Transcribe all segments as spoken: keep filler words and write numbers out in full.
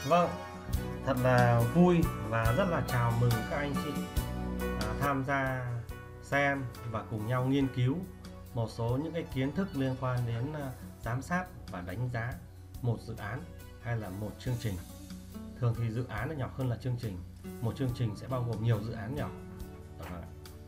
Vâng, thật là vui và rất là chào mừng các anh chị à, tham gia xem và cùng nhau nghiên cứu một số những cái kiến thức liên quan đến à, giám sát và đánh giá một dự án hay là một chương trình. Thường thì dự án là nhỏ hơn là chương trình. Một chương trình sẽ bao gồm nhiều dự án nhỏ. À.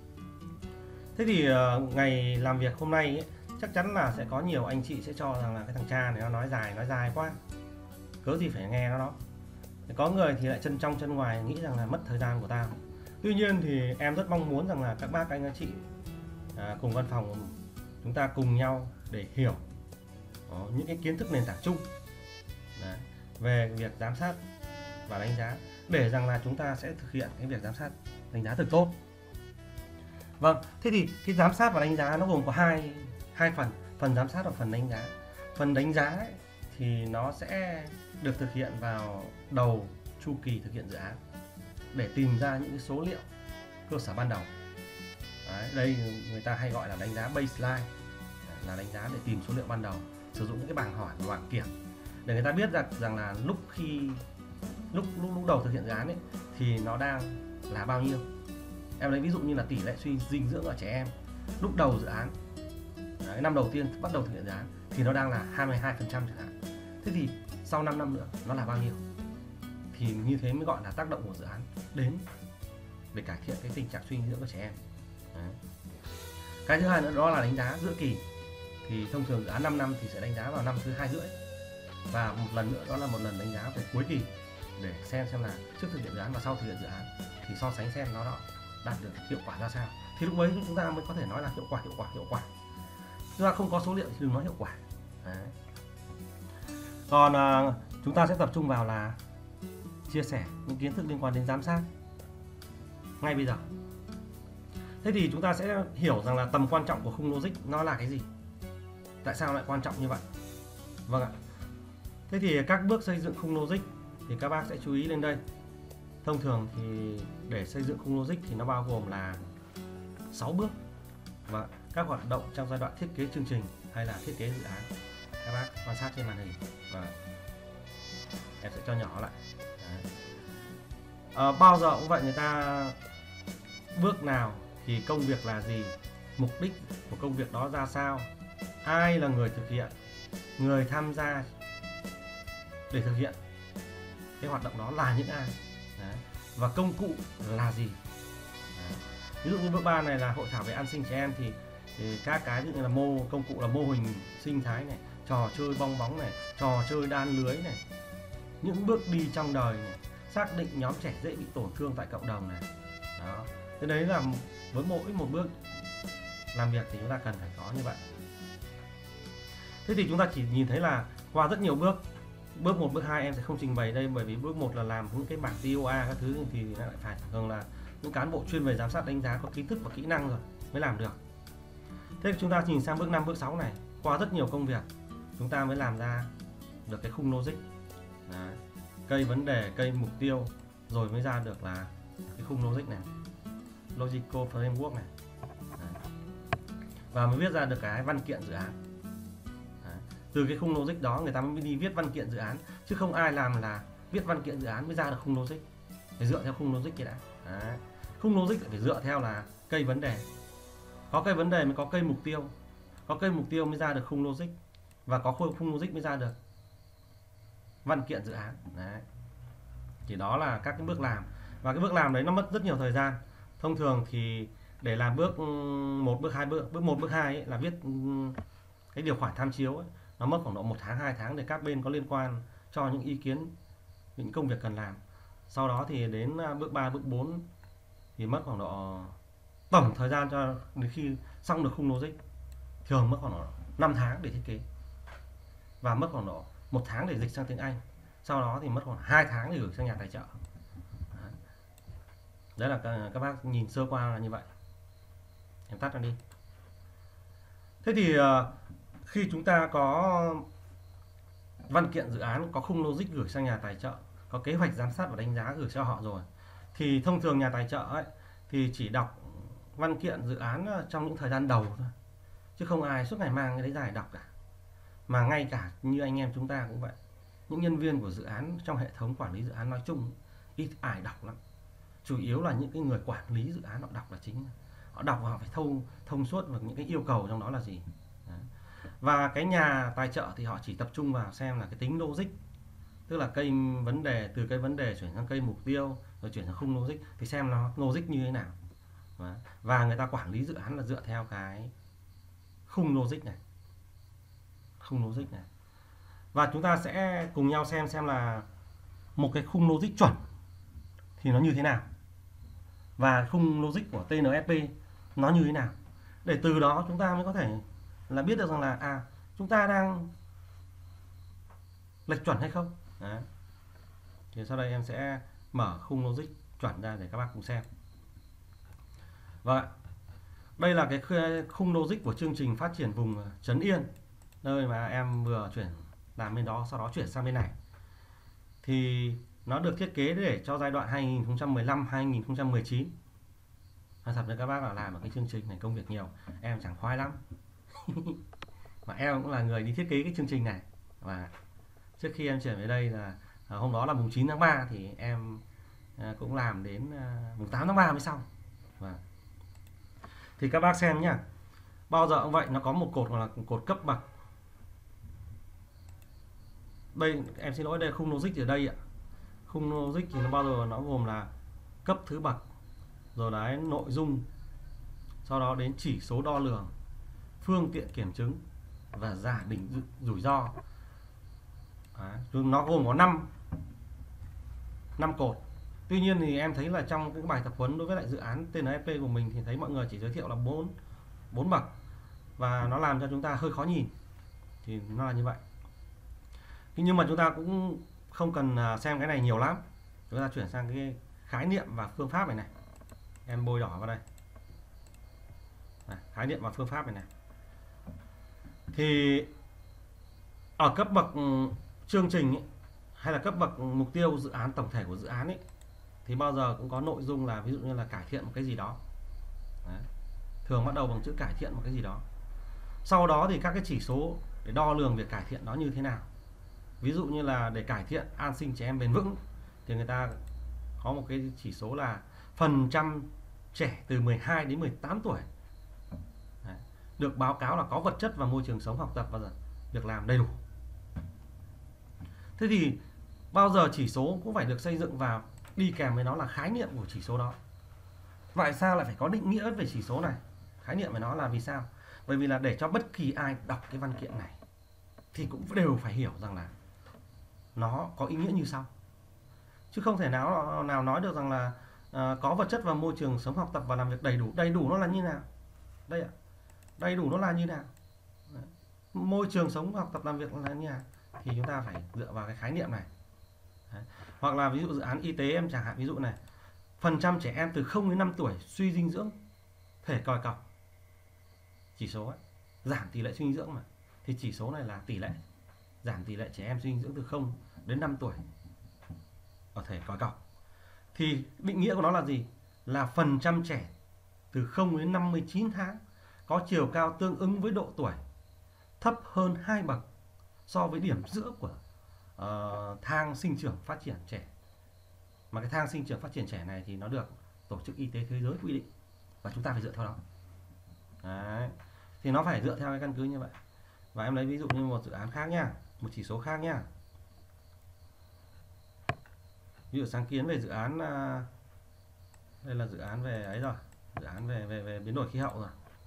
Thế thì à, ngày làm việc hôm nay ấy, chắc chắn là sẽ có nhiều anh chị sẽ cho rằng là cái thằng cha này nó nói dài, nói dài quá. Cớ gì phải nghe nó đó. Có người thì lại chân trong chân ngoài nghĩ rằng là mất thời gian của tao. Tuy nhiên thì em rất mong muốn rằng là các bác anh chị à, cùng văn phòng chúng ta cùng nhau để hiểu đó, những cái kiến thức nền tảng chung đấy, về việc giám sát và đánh giá, để rằng là chúng ta sẽ thực hiện cái việc giám sát đánh giá thật tốt. Vâng, thế thì cái giám sát và đánh giá nó gồm có hai hai phần, phần giám sát và phần đánh giá. Phần đánh giá ấy, thì nó sẽ được thực hiện vào đầu chu kỳ thực hiện dự án để tìm ra những cái số liệu cơ sở ban đầu. Đấy, đây người ta hay gọi là đánh giá baseline, là đánh giá để tìm số liệu ban đầu, sử dụng những cái bảng hỏi và bảng kiểm để người ta biết rằng, rằng là lúc khi lúc, lúc lúc đầu thực hiện dự án ấy, thì nó đang là bao nhiêu. Em lấy ví dụ như là tỷ lệ suy dinh dưỡng ở trẻ em lúc đầu dự án, đấy, năm đầu tiên bắt đầu thực hiện dự án thì nó đang là hai mươi hai phần trăm chẳng hạn. Thế thì sau năm năm nữa nó là bao nhiêu? Thì như thế mới gọi là tác động của dự án đến để cải thiện cái tình trạng suy dinh dưỡng của trẻ em. Đấy. Cái thứ hai nữa đó là đánh giá giữa kỳ. Thì thông thường dự án năm năm thì sẽ đánh giá vào năm thứ hai rưỡi, và một lần nữa đó là một lần đánh giá về cuối kỳ để xem xem là trước thực hiện dự án và sau thực hiện dự án thì so sánh xem nó đó đạt được hiệu quả ra sao. Thì lúc ấy chúng ta mới có thể nói là hiệu quả hiệu quả hiệu quả. Chúng ta không có số liệu thì đừng nói hiệu quả. Đấy. Còn à, chúng ta sẽ tập trung vào là chia sẻ những kiến thức liên quan đến giám sát ngay bây giờ. Thế thì chúng ta sẽ hiểu rằng là tầm quan trọng của khung logic nó là cái gì, tại sao lại quan trọng như vậy. Vâng ạ. Thế thì các bước xây dựng khung logic thì các bác sẽ chú ý lên đây. Thông thường thì để xây dựng khung logic thì nó bao gồm là sáu bước, và các hoạt động trong giai đoạn thiết kế chương trình hay là thiết kế dự án. Các bác quan sát trên màn hình và em sẽ cho nhỏ lại. À, bao giờ cũng vậy, người ta bước nào thì công việc là gì, mục đích của công việc đó ra sao, ai là người thực hiện, người tham gia để thực hiện cái hoạt động đó là những ai. Đấy. Và công cụ là gì. Đấy. Ví dụ như bước ba này là hội thảo về an sinh trẻ em thì, thì các cái như là mô công cụ là mô hình sinh thái này, trò chơi bong bóng này, trò chơi đan lưới này, những bước đi trong đời này, xác định nhóm trẻ dễ bị tổn thương tại cộng đồng này. Đó. Thế đấy là với mỗi một bước làm việc thì chúng ta cần phải có như vậy. Thế thì chúng ta chỉ nhìn thấy là qua rất nhiều bước. Bước một, bước hai em sẽ không trình bày đây, bởi vì bước một là làm những cái bảng tê ô a các thứ thì lại phải thường là những cán bộ chuyên về giám sát đánh giá có kiến thức và kỹ năng rồi mới làm được. Thế chúng ta nhìn sang bước năm, bước sáu này, qua rất nhiều công việc chúng ta mới làm ra được cái khung logic. Đấy. Cây vấn đề, cây mục tiêu, rồi mới ra được là cái khung logic này, logical framework này. Đấy. Và mới viết ra được cái văn kiện dự án. Đấy. Từ cái khung logic đó người ta mới đi viết văn kiện dự án, chứ không ai làm là viết văn kiện dự án mới ra được khung logic. Phải dựa theo khung logic kia đã. Đấy. Khung logic phải dựa theo là cây vấn đề, có cây vấn đề mới có cây mục tiêu, có cây mục tiêu mới ra được khung logic, và có khung logic mới ra được văn kiện dự án. Đấy. Thì đó là các cái bước làm, và cái bước làm đấy nó mất rất nhiều thời gian. Thông thường thì để làm bước một, bước hai, bước bước một, bước hai ấy, là viết cái điều khoản tham chiếu ấy, nó mất khoảng độ một tháng, hai tháng để các bên có liên quan cho những ý kiến, những công việc cần làm. Sau đó thì đến bước ba, bước bốn thì mất khoảng độ tổng thời gian cho đến khi xong được khung logic thường mất khoảng độ năm tháng để thiết kế, và mất khoảng độ một tháng để dịch sang tiếng Anh. Sau đó thì mất khoảng hai tháng để gửi sang nhà tài trợ. Đấy, đấy là các, các bác nhìn sơ qua là như vậy. Em tắt nó đi. Thế thì khi chúng ta có văn kiện dự án, có khung logic gửi sang nhà tài trợ, có kế hoạch giám sát và đánh giá gửi cho họ rồi, thì thông thường nhà tài trợ ấy thì chỉ đọc văn kiện dự án trong những thời gian đầu thôi, chứ không ai suốt ngày mang cái đấy dài đọc cả. Mà ngay cả như anh em chúng ta cũng vậy, những nhân viên của dự án trong hệ thống quản lý dự án nói chung ít ai đọc lắm. Chủ yếu là những cái người quản lý dự án họ đọc là chính. Họ đọc và họ phải thông thông suốt được những cái yêu cầu trong đó là gì. Đấy. Và cái nhà tài trợ thì họ chỉ tập trung vào xem là cái tính logic, tức là cây vấn đề, từ cái vấn đề chuyển sang cây mục tiêu rồi chuyển sang khung logic, thì xem nó logic như thế nào. Đấy. Và người ta quản lý dự án là dựa theo cái khung logic này, khung logic này. Và chúng ta sẽ cùng nhau xem xem là một cái khung logic chuẩn thì nó như thế nào, và khung logic của tê en ép pê nó như thế nào, để từ đó chúng ta mới có thể là biết được rằng là à chúng ta đang lệch chuẩn hay không. Đấy. Thì sau đây em sẽ mở khung logic chuẩn ra để các bác cùng xem. Và đây là cái khung logic của chương trình phát triển vùng Trấn Yên, nơi mà em vừa chuyển làm bên đó, sau đó chuyển sang bên này. Thì nó được thiết kế để cho giai đoạn hai nghìn không trăm mười lăm hai nghìn không trăm mười chín. Nói thật với các bác là làm ở cái chương trình này công việc nhiều, em chẳng khoái lắm. Và em cũng là người đi thiết kế cái chương trình này. Và trước khi em chuyển về đây là hôm đó là mùng chín tháng ba, thì em cũng làm đến mùng tám tháng ba mới xong. Và thì các bác xem nhá, bao giờ cũng vậy, nó có một cột gọi là cột cấp bậc. Đây em xin lỗi, đây là khung logic ở đây ạ. Khung logic thì nó bao giờ nó gồm là cấp thứ bậc, rồi đấy nội dung, sau đó đến chỉ số đo lường, phương tiện kiểm chứng và giả định rủi ro. Đấy, nó gồm có năm năm cột. Tuy nhiên thì em thấy là trong cái bài tập huấn đối với lại dự án tê en ép pê của mình thì thấy mọi người chỉ giới thiệu là bốn bốn bậc, và nó làm cho chúng ta hơi khó nhìn. Thì nó là như vậy. Nhưng mà chúng ta cũng không cần xem cái này nhiều lắm. Chúng ta chuyển sang cái khái niệm và phương pháp này này. Em bôi đỏ vào đây. Này, khái niệm và phương pháp này này. Thì ở cấp bậc chương trình ấy, hay là cấp bậc mục tiêu dự án tổng thể của dự án ấy, thì bao giờ cũng có nội dung là ví dụ như là cải thiện một cái gì đó. Đấy. Thường bắt đầu bằng chữ cải thiện một cái gì đó. Sau đó thì các cái chỉ số để đo lường việc cải thiện đó như thế nào. Ví dụ như là để cải thiện an sinh trẻ em bền vững thì người ta có một cái chỉ số là phần trăm trẻ từ mười hai đến mười tám tuổi Đấy. được báo cáo là có vật chất và môi trường sống học tập và việc làm đầy đủ. Thế thì bao giờ chỉ số cũng phải được xây dựng vào, đi kèm với nó là khái niệm của chỉ số đó. Vậy sao lại phải có định nghĩa về chỉ số này? Khái niệm với nó là vì sao? Bởi vì là để cho bất kỳ ai đọc cái văn kiện này thì cũng đều phải hiểu rằng là nó có ý nghĩa như sau. Chứ không thể nào nào nói được rằng là à, có vật chất và môi trường sống học tập và làm việc đầy đủ. Đầy đủ nó là như nào? Đây ạ. Đầy đủ nó là như nào? Đấy. Môi trường sống học tập làm việc là như nào? Thì chúng ta phải dựa vào cái khái niệm này. Đấy. Hoặc là ví dụ dự án y tế em chẳng hạn, ví dụ này, phần trăm trẻ em từ không đến năm tuổi suy dinh dưỡng, thể còi cọc. Chỉ số ấy, giảm tỷ lệ suy dinh dưỡng mà. Thì chỉ số này là tỷ lệ, giảm tỷ lệ trẻ em suy dinh dưỡng từ không đến năm tuổi ở thể còi cọc. Thì định nghĩa của nó là gì? Là phần trăm trẻ từ không đến năm mươi chín tháng có chiều cao tương ứng với độ tuổi thấp hơn hai bậc so với điểm giữa của uh, thang sinh trưởng phát triển trẻ. Mà cái thang sinh trưởng phát triển trẻ này thì nó được Tổ chức Y tế Thế giới quy định, và chúng ta phải dựa theo đó. Đấy. Thì nó phải dựa theo cái căn cứ như vậy. Và em lấy ví dụ như một dự án khác nhá, một chỉ số khác nhá. Ví dụ sáng kiến về dự án, đây là dự án về ấy rồi, dự án về về về biến đổi khí hậu rồi,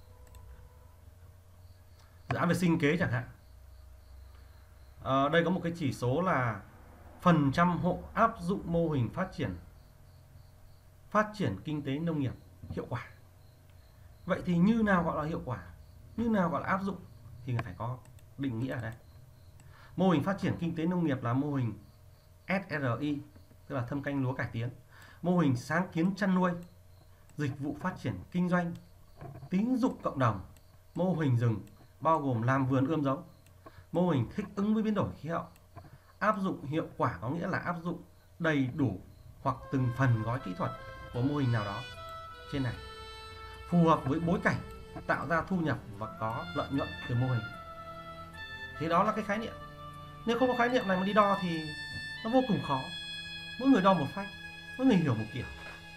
dự án về sinh kế chẳng hạn. À, đây có một cái chỉ số là phần trăm hộ áp dụng mô hình phát triển phát triển kinh tế nông nghiệp hiệu quả. Vậy thì như nào gọi là hiệu quả, như nào gọi là áp dụng, thì phải có định nghĩa ở đây. Mô hình phát triển kinh tế nông nghiệp là mô hình ét rờ i, tức là thâm canh lúa cải tiến, mô hình sáng kiến chăn nuôi, dịch vụ phát triển kinh doanh, tín dụng cộng đồng, mô hình rừng bao gồm làm vườn ươm giống, mô hình thích ứng với biến đổi khí hậu. Áp dụng hiệu quả có nghĩa là áp dụng đầy đủ hoặc từng phần gói kỹ thuật của mô hình nào đó trên này, phù hợp với bối cảnh, tạo ra thu nhập và có lợi nhuận từ mô hình. Thì đó là cái khái niệm. Nếu không có khái niệm này mà đi đo thì nó vô cùng khó. Mỗi người đo một phách, mỗi người hiểu một kiểu.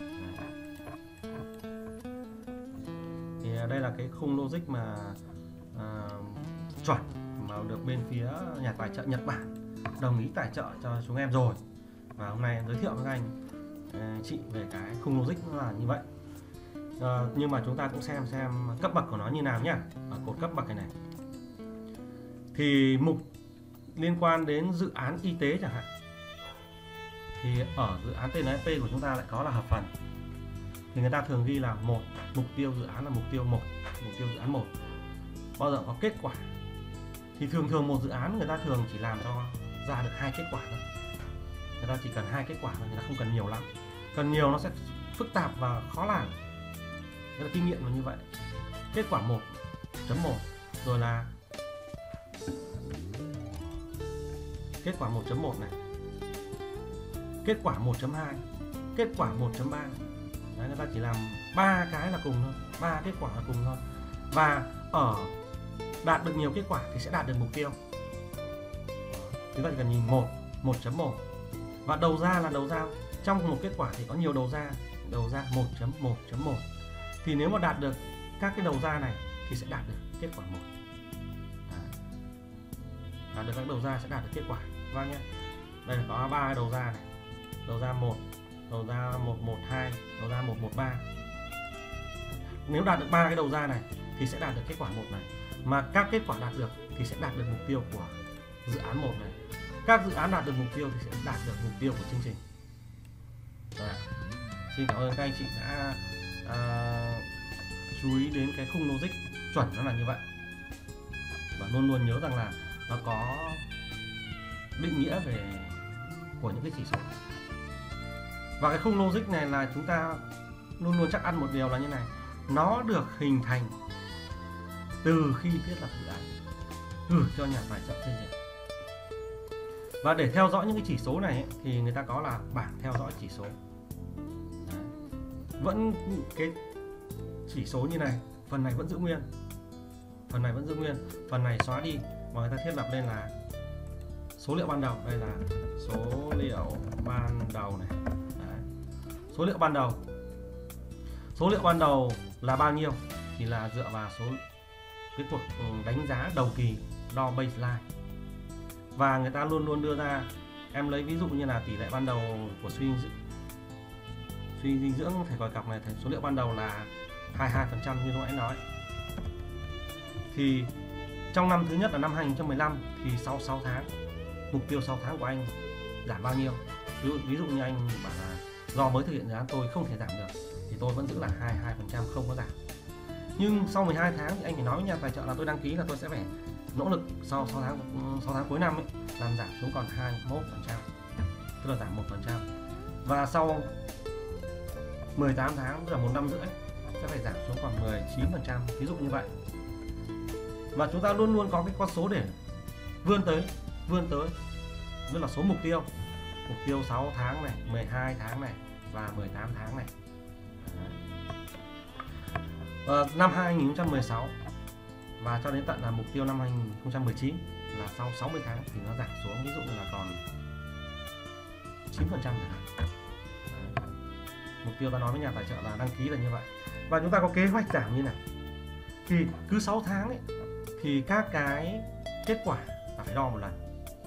Thì đây là cái khung logic mà à, chuẩn mà được bên phía nhà tài trợ Nhật Bản đồng ý tài trợ cho chúng em rồi. Và hôm nay em giới thiệu với các anh chị về cái khung logic nó là như vậy. À, nhưng mà chúng ta cũng xem xem cấp bậc của nó như nào nhá. Ở cột cấp bậc này này thì mục liên quan đến dự án y tế chẳng hạn, thì ở dự án tê en ép pê của chúng ta lại có là hợp phần, thì người ta thường ghi là một, mục tiêu dự án là mục tiêu một, mục tiêu dự án một, bao giờ có kết quả. Thì thường thường một dự án người ta thường chỉ làm cho ra được hai kết quả thôi, người ta chỉ cần hai kết quả thôi, người ta không cần nhiều lắm. Cần nhiều nó sẽ phức tạp và khó làm. Đó là kinh nghiệm là như vậy. Kết quả một chấm một, rồi là kết quả một chấm một này, kết quả một chấm hai, kết quả một chấm ba. Đấy, người ta chỉ làm ba cái là cùng thôi, ba kết quả là cùng thôi. Và ở đạt được nhiều kết quả thì sẽ đạt được mục tiêu. Chúng ta chỉ cần nhìn một, một chấm một. Và đầu ra là đầu ra. Trong một kết quả thì có nhiều đầu ra. Đầu ra một chấm một chấm một. Thì nếu mà đạt được các cái đầu ra này thì sẽ đạt được kết quả một. Đạt được các đầu ra sẽ đạt được kết quả. Vâng nhé. Đây là có ba đầu ra này. Đầu ra một, đầu ra một một hai, đầu ra một một ba. Nếu đạt được ba cái đầu ra này thì sẽ đạt được kết quả một này. Mà các kết quả đạt được thì sẽ đạt được mục tiêu của dự án một này. Các dự án đạt được mục tiêu thì sẽ đạt được mục tiêu của chương trình. Đấy. Xin cảm ơn các anh chị đã à, chú ý đến cái khung logic chuẩn nó là như vậy. Và luôn luôn nhớ rằng là nó có định nghĩa về của những cái chỉ số. Và cái khung logic này là chúng ta luôn luôn chắc ăn một điều là như này, nó được hình thành từ khi thiết lập dự án gửi cho nhà tài trợ phê duyệt. Và để theo dõi những cái chỉ số này ấy, thì người ta có là bảng theo dõi chỉ số. Đấy. Vẫn cái chỉ số như này, phần này vẫn giữ nguyên, phần này vẫn giữ nguyên, phần này xóa đi và người ta thiết lập lên là số liệu ban đầu. Đây là số liệu ban đầu này. Đấy. Số liệu ban đầu, số liệu ban đầu là bao nhiêu thì là dựa vào số cái cuộc đánh giá đầu kỳ, đo baseline. Và người ta luôn luôn đưa ra, em lấy ví dụ như là tỷ lệ ban đầu của suy dinh dưỡng, suy dinh dưỡng thể còi cọc này, thì số liệu ban đầu là hai mươi hai phần trăm như lúc nãy nói. Thì trong năm thứ nhất là năm hai nghìn không trăm mười lăm thì sau sáu tháng, mục tiêu sáu tháng của anh giảm bao nhiêu? Ví dụ, ví dụ như anh bảo là do mới thực hiện dự án tôi không thể giảm được thì tôi vẫn giữ là hai mươi hai phần trăm, không có giảm. Nhưng sau mười hai tháng thì anh phải nói với nhà tài trợ là tôi đăng ký là tôi sẽ phải nỗ lực sau sáu tháng, sáu tháng cuối năm ấy, làm giảm xuống còn hai mươi mốt phần trăm, tức là giảm một phần trăm. Và sau mười tám tháng, tức là một năm rưỡi, sẽ phải giảm xuống còn mười chín phần trăm, ví dụ như vậy. Và chúng ta luôn luôn có cái con số để vươn tới, vươn tới, tức là số mục tiêu, mục tiêu sáu tháng này, mười hai tháng này và mười tám tháng này. Và năm hai nghìn không trăm mười sáu và cho đến tận là mục tiêu năm hai nghìn không trăm mười chín là sau sáu mươi tháng thì nó giảm xuống, ví dụ như là còn chín phần trăm chẳng hạn. Mục tiêu ta nói với nhà tài trợ là đăng ký là như vậy. Và chúng ta có kế hoạch giảm như này. Thì cứ sáu tháng ấy, thì các cái kết quả là phải đo một lần.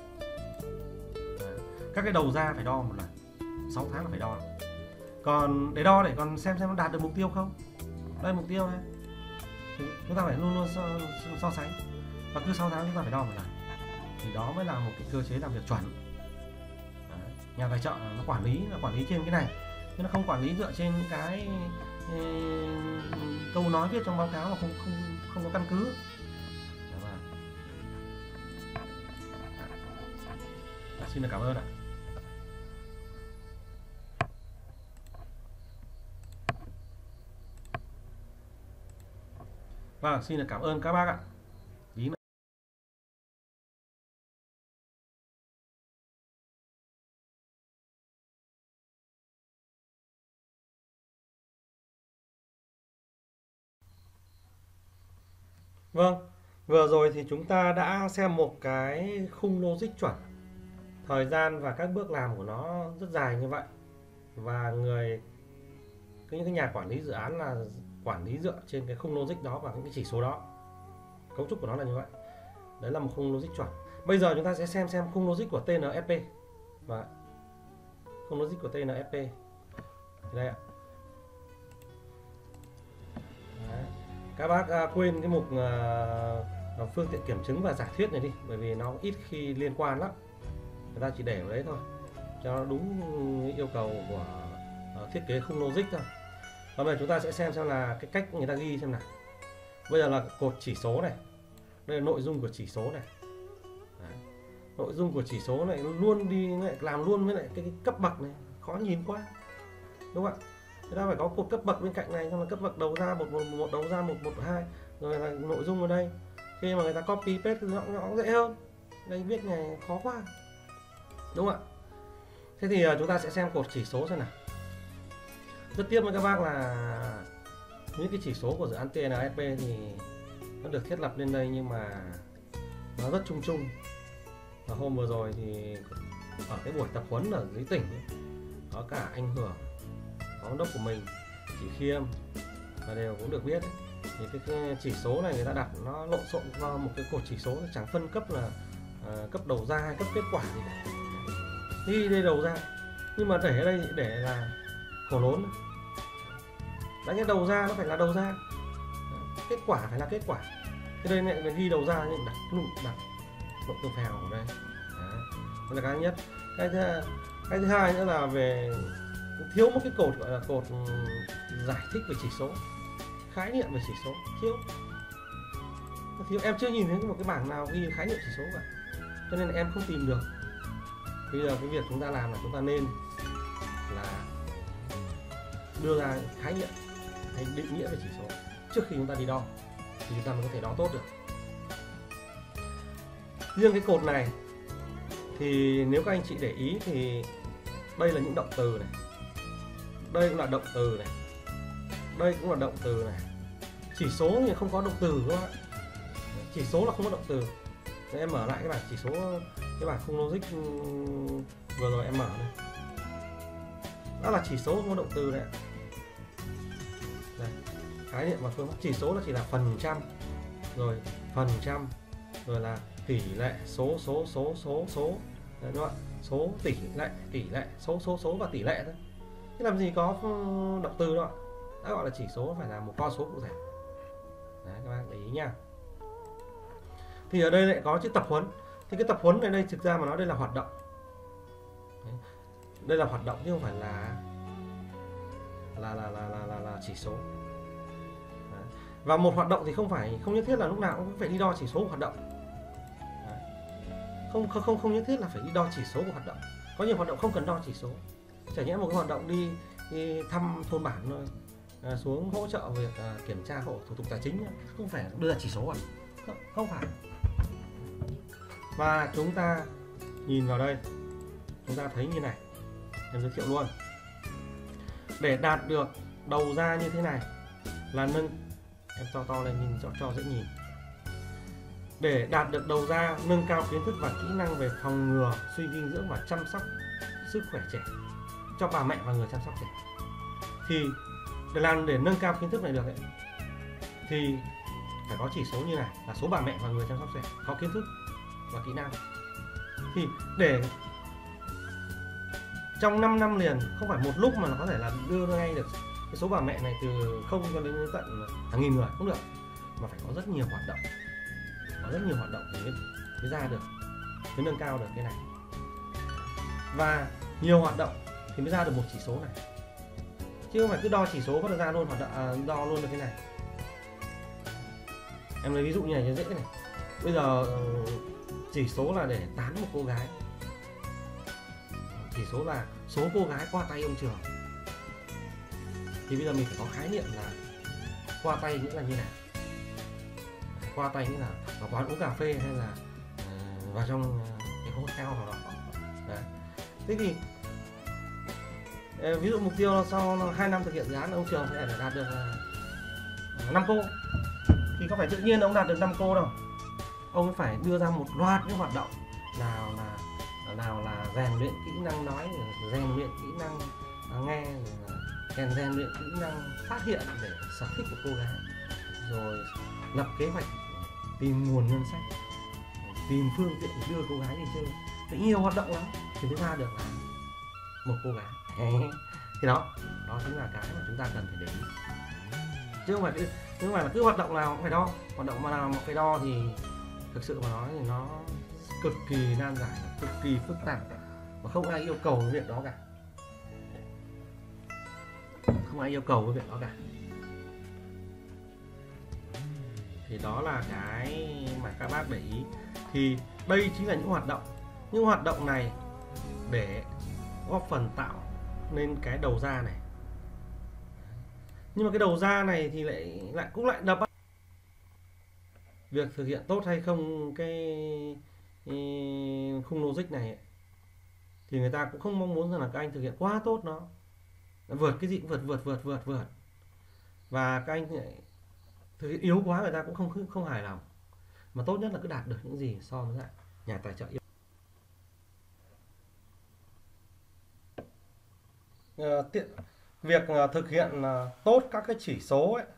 Các cái đầu ra phải đo một lần. sáu tháng là phải đo. Còn để đo để còn xem xem nó đạt được mục tiêu không. Đây mục tiêu này. Thì chúng ta phải luôn luôn so, so sánh. Và cứ sáu tháng chúng ta phải đo một lần. Thì đó mới là một cái cơ chế làm việc chuẩn. Đấy. Nhà tài trợ nó quản lý, nó quản lý trên cái này, chứ nó không quản lý dựa trên cái e, câu nói viết trong báo cáo mà không không không có căn cứ. Đó, xin được cảm ơn ạ. Vâng, xin được cảm ơn các bác ạ. Tí nữa. Vâng, Vừa rồi thì chúng ta đã xem một cái khung logic chuẩn, thời gian và các bước làm của nó rất dài như vậy, và người những cái nhà quản lý dự án là quản lý dựa trên cái khung logic đó và những cái chỉ số đó. Cấu trúc của nó là như vậy. Đấy là một khung logic chuẩn. Bây giờ chúng ta sẽ xem xem khung logic của tê en ép pê. Và khung logic của tê en ép pê đây ạ. Đấy. Các bác à, quên cái mục à, phương tiện kiểm chứng và giả thuyết này đi, bởi vì nó ít khi liên quan lắm. Người ta chỉ để vào đấy thôi cho nó đúng yêu cầu của uh, thiết kế khung logic thôi. Và bây giờ chúng ta sẽ xem xem là cái cách người ta ghi xem nào. Bây giờ là cột chỉ số này, đây là nội dung của chỉ số này. Đấy. Nội dung của chỉ số này luôn đi lại làm luôn với lại cái, cái cấp bậc này, khó nhìn quá, đúng không ạ? Chúng ta phải có cột cấp bậc bên cạnh này, xong là cấp bậc đầu ra một một, một đầu ra một một hai, rồi là nội dung ở đây. Khi mà người ta copy paste thì nó, nó dễ hơn. Đây viết này khó quá, đúng không ạ? Thế thì uh, chúng ta sẽ xem cột chỉ số xem nào. Rất tiếc với các bác là những cái chỉ số của dự án tê en ép pê thì nó được thiết lập lên đây nhưng mà nó rất chung chung. Và hôm vừa rồi thì ở cái buổi tập huấn ở dưới tỉnh ấy, có cả anh Hưởng, có giám đốc của mình, chị Khiêm, và đều cũng được biết ấy. Thì cái, cái chỉ số này người ta đặt nó lộn xộn vào một cái cột chỉ số, chẳng phân cấp là uh, cấp đầu ra hay cấp kết quả gì cả. Ghi đây đầu ra, nhưng mà để ở đây để là khổ lốn. Đã nhớ đầu ra nó phải là đầu ra, kết quả phải là kết quả. Cái đây lại ghi đầu ra nhưng đặt lụng đặt lộn tường phèo ở đây. Đó là cái nhất. Cái thứ, cái thứ hai nữa là về thiếu một cái cột gọi là cột giải thích về chỉ số, khái niệm về chỉ số thiếu. Thiếu em chưa nhìn thấy một cái bảng nào ghi khái niệm chỉ số cả, cho nên là em không tìm được. Bây giờ cái việc chúng ta làm là chúng ta nên là đưa ra khái niệm hay định nghĩa về chỉ số trước khi chúng ta đi đo thì chúng ta mới có thể đo tốt được. Riêng cái cột này thì nếu các anh chị để ý thì đây là những động từ này, đây cũng là động từ này, đây cũng là động từ này. Chỉ số thì không có động từ các bạn, chỉ số là không có động từ. Để em mở lại cái bảng chỉ số, cái bảng khung logic vừa rồi em mở này, đó là chỉ số không có động từ đấy. Đây, khái niệm và phương pháp. Chỉ số là chỉ là phần trăm, rồi phần trăm, rồi là tỷ lệ, số số số số số đấy, đúng không ạ? Số, tỷ lệ, tỷ lệ, số số số và tỷ lệ thôi. Chứ làm gì có động từ đâu ạ? Đã gọi là chỉ số phải là một con số cụ thể. Đấy, các bạn để ý nha. Thì ở đây lại có chữ tập huấn. Thì cái tập huấn này đây thực ra mà nói đây là hoạt động. Đấy. Đây là hoạt động chứ không phải là là là là là, là, là chỉ số. Đấy. Và một hoạt động thì không phải không nhất thiết là lúc nào cũng phải đi đo chỉ số của hoạt động. Đấy. Không không không không nhất thiết là phải đi đo chỉ số của hoạt động. Có nhiều hoạt động không cần đo chỉ số. Chẳng nhẽ một cái hoạt động đi, đi thăm thôn bản thôi, à, xuống hỗ trợ việc à, kiểm tra hộ thủ tục tài chính, không phải đưa ra chỉ số à? Không, không phải. Và chúng ta nhìn vào đây, chúng ta thấy như này, em giới thiệu luôn. Để đạt được đầu ra như thế này là nâng, em to to lên nhìn cho, cho dễ nhìn. Để đạt được đầu ra, nâng cao kiến thức và kỹ năng về phòng ngừa, suy dinh dưỡng và chăm sóc sức khỏe trẻ cho bà mẹ và người chăm sóc trẻ. Thì để làm để nâng cao kiến thức này được ấy, thì phải có chỉ số như này là số bà mẹ và người chăm sóc trẻ có kiến thức và kỹ năng. Thì để trong năm năm liền, không phải một lúc mà nó có thể là đưa ngay được cái số bà mẹ này từ không cho đến tận hàng nghìn người không được, mà phải có rất nhiều hoạt động, có rất nhiều hoạt động để mới, mới ra được, mới nâng cao được cái này. Và nhiều hoạt động thì mới ra được một chỉ số này, chứ không phải cứ đo chỉ số có được ra luôn hoạt động, à, đo luôn được cái này. Em lấy ví dụ như này cho dễ này. Bây giờ chỉ số là để tán một cô gái, chỉ số là số cô gái qua tay ông Trường, thì bây giờ mình phải có khái niệm là qua tay nghĩa là như nào. Qua tay nghĩa là vào quán uống cà phê hay là uh, vào trong uh, cái hotel nào đó. Đấy. Thế thì ví dụ mục tiêu là sau hai năm thực hiện dự án ông Trường sẽ đạt được uh, năm cô, thì có phải tự nhiên ông đạt được năm cô đâu, ông ấy phải đưa ra một loạt những hoạt động, nào là nào là rèn luyện kỹ năng nói, rèn luyện kỹ năng nghe, rèn rèn luyện kỹ năng phát hiện để sở thích của cô gái, rồi lập kế hoạch, tìm nguồn ngân sách, tìm phương tiện để đưa cô gái đi chơi. Phải nhiều hoạt động lắm thì mới ra được là một cô gái. Thì đó, đó chính là cái mà chúng ta cần phải để ý, chứ không phải chứ không phải là cứ hoạt động nào cũng phải đo. Hoạt động mà nào mà phải đo thì thực sự mà nói thì nó cực kỳ nan giải, cực kỳ phức tạp và không ai yêu cầu cái việc đó cả, không ai yêu cầu cái việc đó cả. Thì đó là cái mà các bác để ý. Thì đây chính là những hoạt động, những hoạt động này để góp phần tạo nên cái đầu ra này. Nhưng mà cái đầu ra này thì lại lại cũng lại đập việc thực hiện tốt hay không cái, cái khung logic này ấy, thì người ta cũng không mong muốn rằng là các anh thực hiện quá tốt nó, vượt cái gì cũng vượt vượt vượt vượt vượt và các anh lại thực hiện yếu quá, người ta cũng không không hài lòng, mà tốt nhất là cứ đạt được những gì so với lại nhà tài trợ yêu. Uh, tiện việc uh, thực hiện uh, tốt các cái chỉ số ấy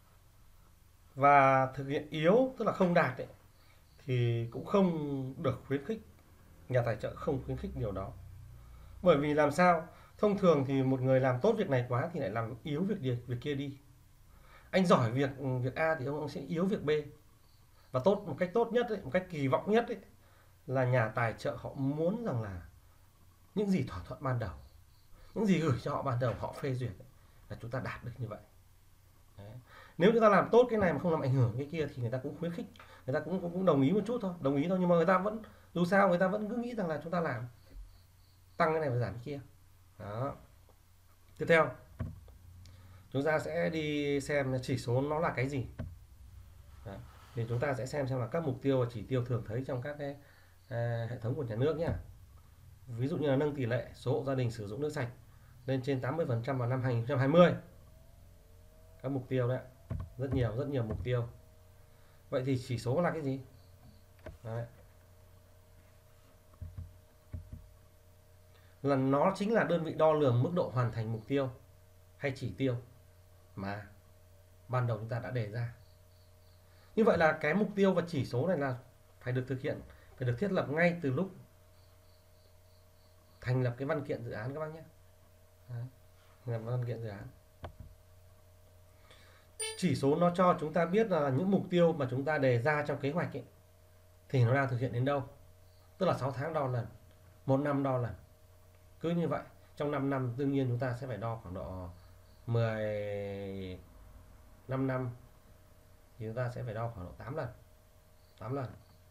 và thực hiện yếu, tức là không đạt ấy, thì cũng không được khuyến khích, nhà tài trợ không khuyến khích điều đó. Bởi vì làm sao, thông thường thì một người làm tốt việc này quá thì lại làm yếu việc đi, việc kia đi. Anh giỏi việc việc A thì ông, ông sẽ yếu việc B. Và tốt một cách tốt nhất ấy, một cách kỳ vọng nhất ấy, là nhà tài trợ họ muốn rằng là những gì thỏa thuận ban đầu, những gì gửi cho họ ban đầu họ phê duyệt ấy, là chúng ta đạt được như vậy. Đấy. Nếu chúng ta làm tốt cái này mà không làm ảnh hưởng cái kia thì người ta cũng khuyến khích, người ta cũng, cũng cũng đồng ý một chút thôi, đồng ý thôi, nhưng mà người ta vẫn, dù sao người ta vẫn cứ nghĩ rằng là chúng ta làm tăng cái này và giảm cái kia. Đó. Tiếp theo chúng ta sẽ đi xem chỉ số nó là cái gì. Đó. Thì chúng ta sẽ xem xem là các mục tiêu và chỉ tiêu thường thấy trong các cái à, hệ thống của nhà nước nhé. Ví dụ như là nâng tỷ lệ số hộ gia đình sử dụng nước sạch lên trên tám mươi phần trăm vào năm hai nghìn không trăm hai mươi. Các mục tiêu đấy, rất nhiều rất nhiều mục tiêu. Vậy thì chỉ số là cái gì? Đấy. Là nó chính là đơn vị đo lường mức độ hoàn thành mục tiêu hay chỉ tiêu mà ban đầu chúng ta đã đề ra. Như vậy là cái mục tiêu và chỉ số này là phải được thực hiện, phải được thiết lập ngay từ lúc thành lập cái văn kiện dự án các bác nhé. Đấy. Thành lập văn kiện dự án. Chỉ số nó cho chúng ta biết là những mục tiêu mà chúng ta đề ra trong kế hoạch ấy, thì nó đang thực hiện đến đâu. Tức là sáu tháng đo lần, một năm đo lần. Cứ như vậy, trong năm năm đương nhiên chúng ta sẽ phải đo khoảng độ mười lăm năm thì chúng ta sẽ phải đo khoảng độ tám lần. tám lần.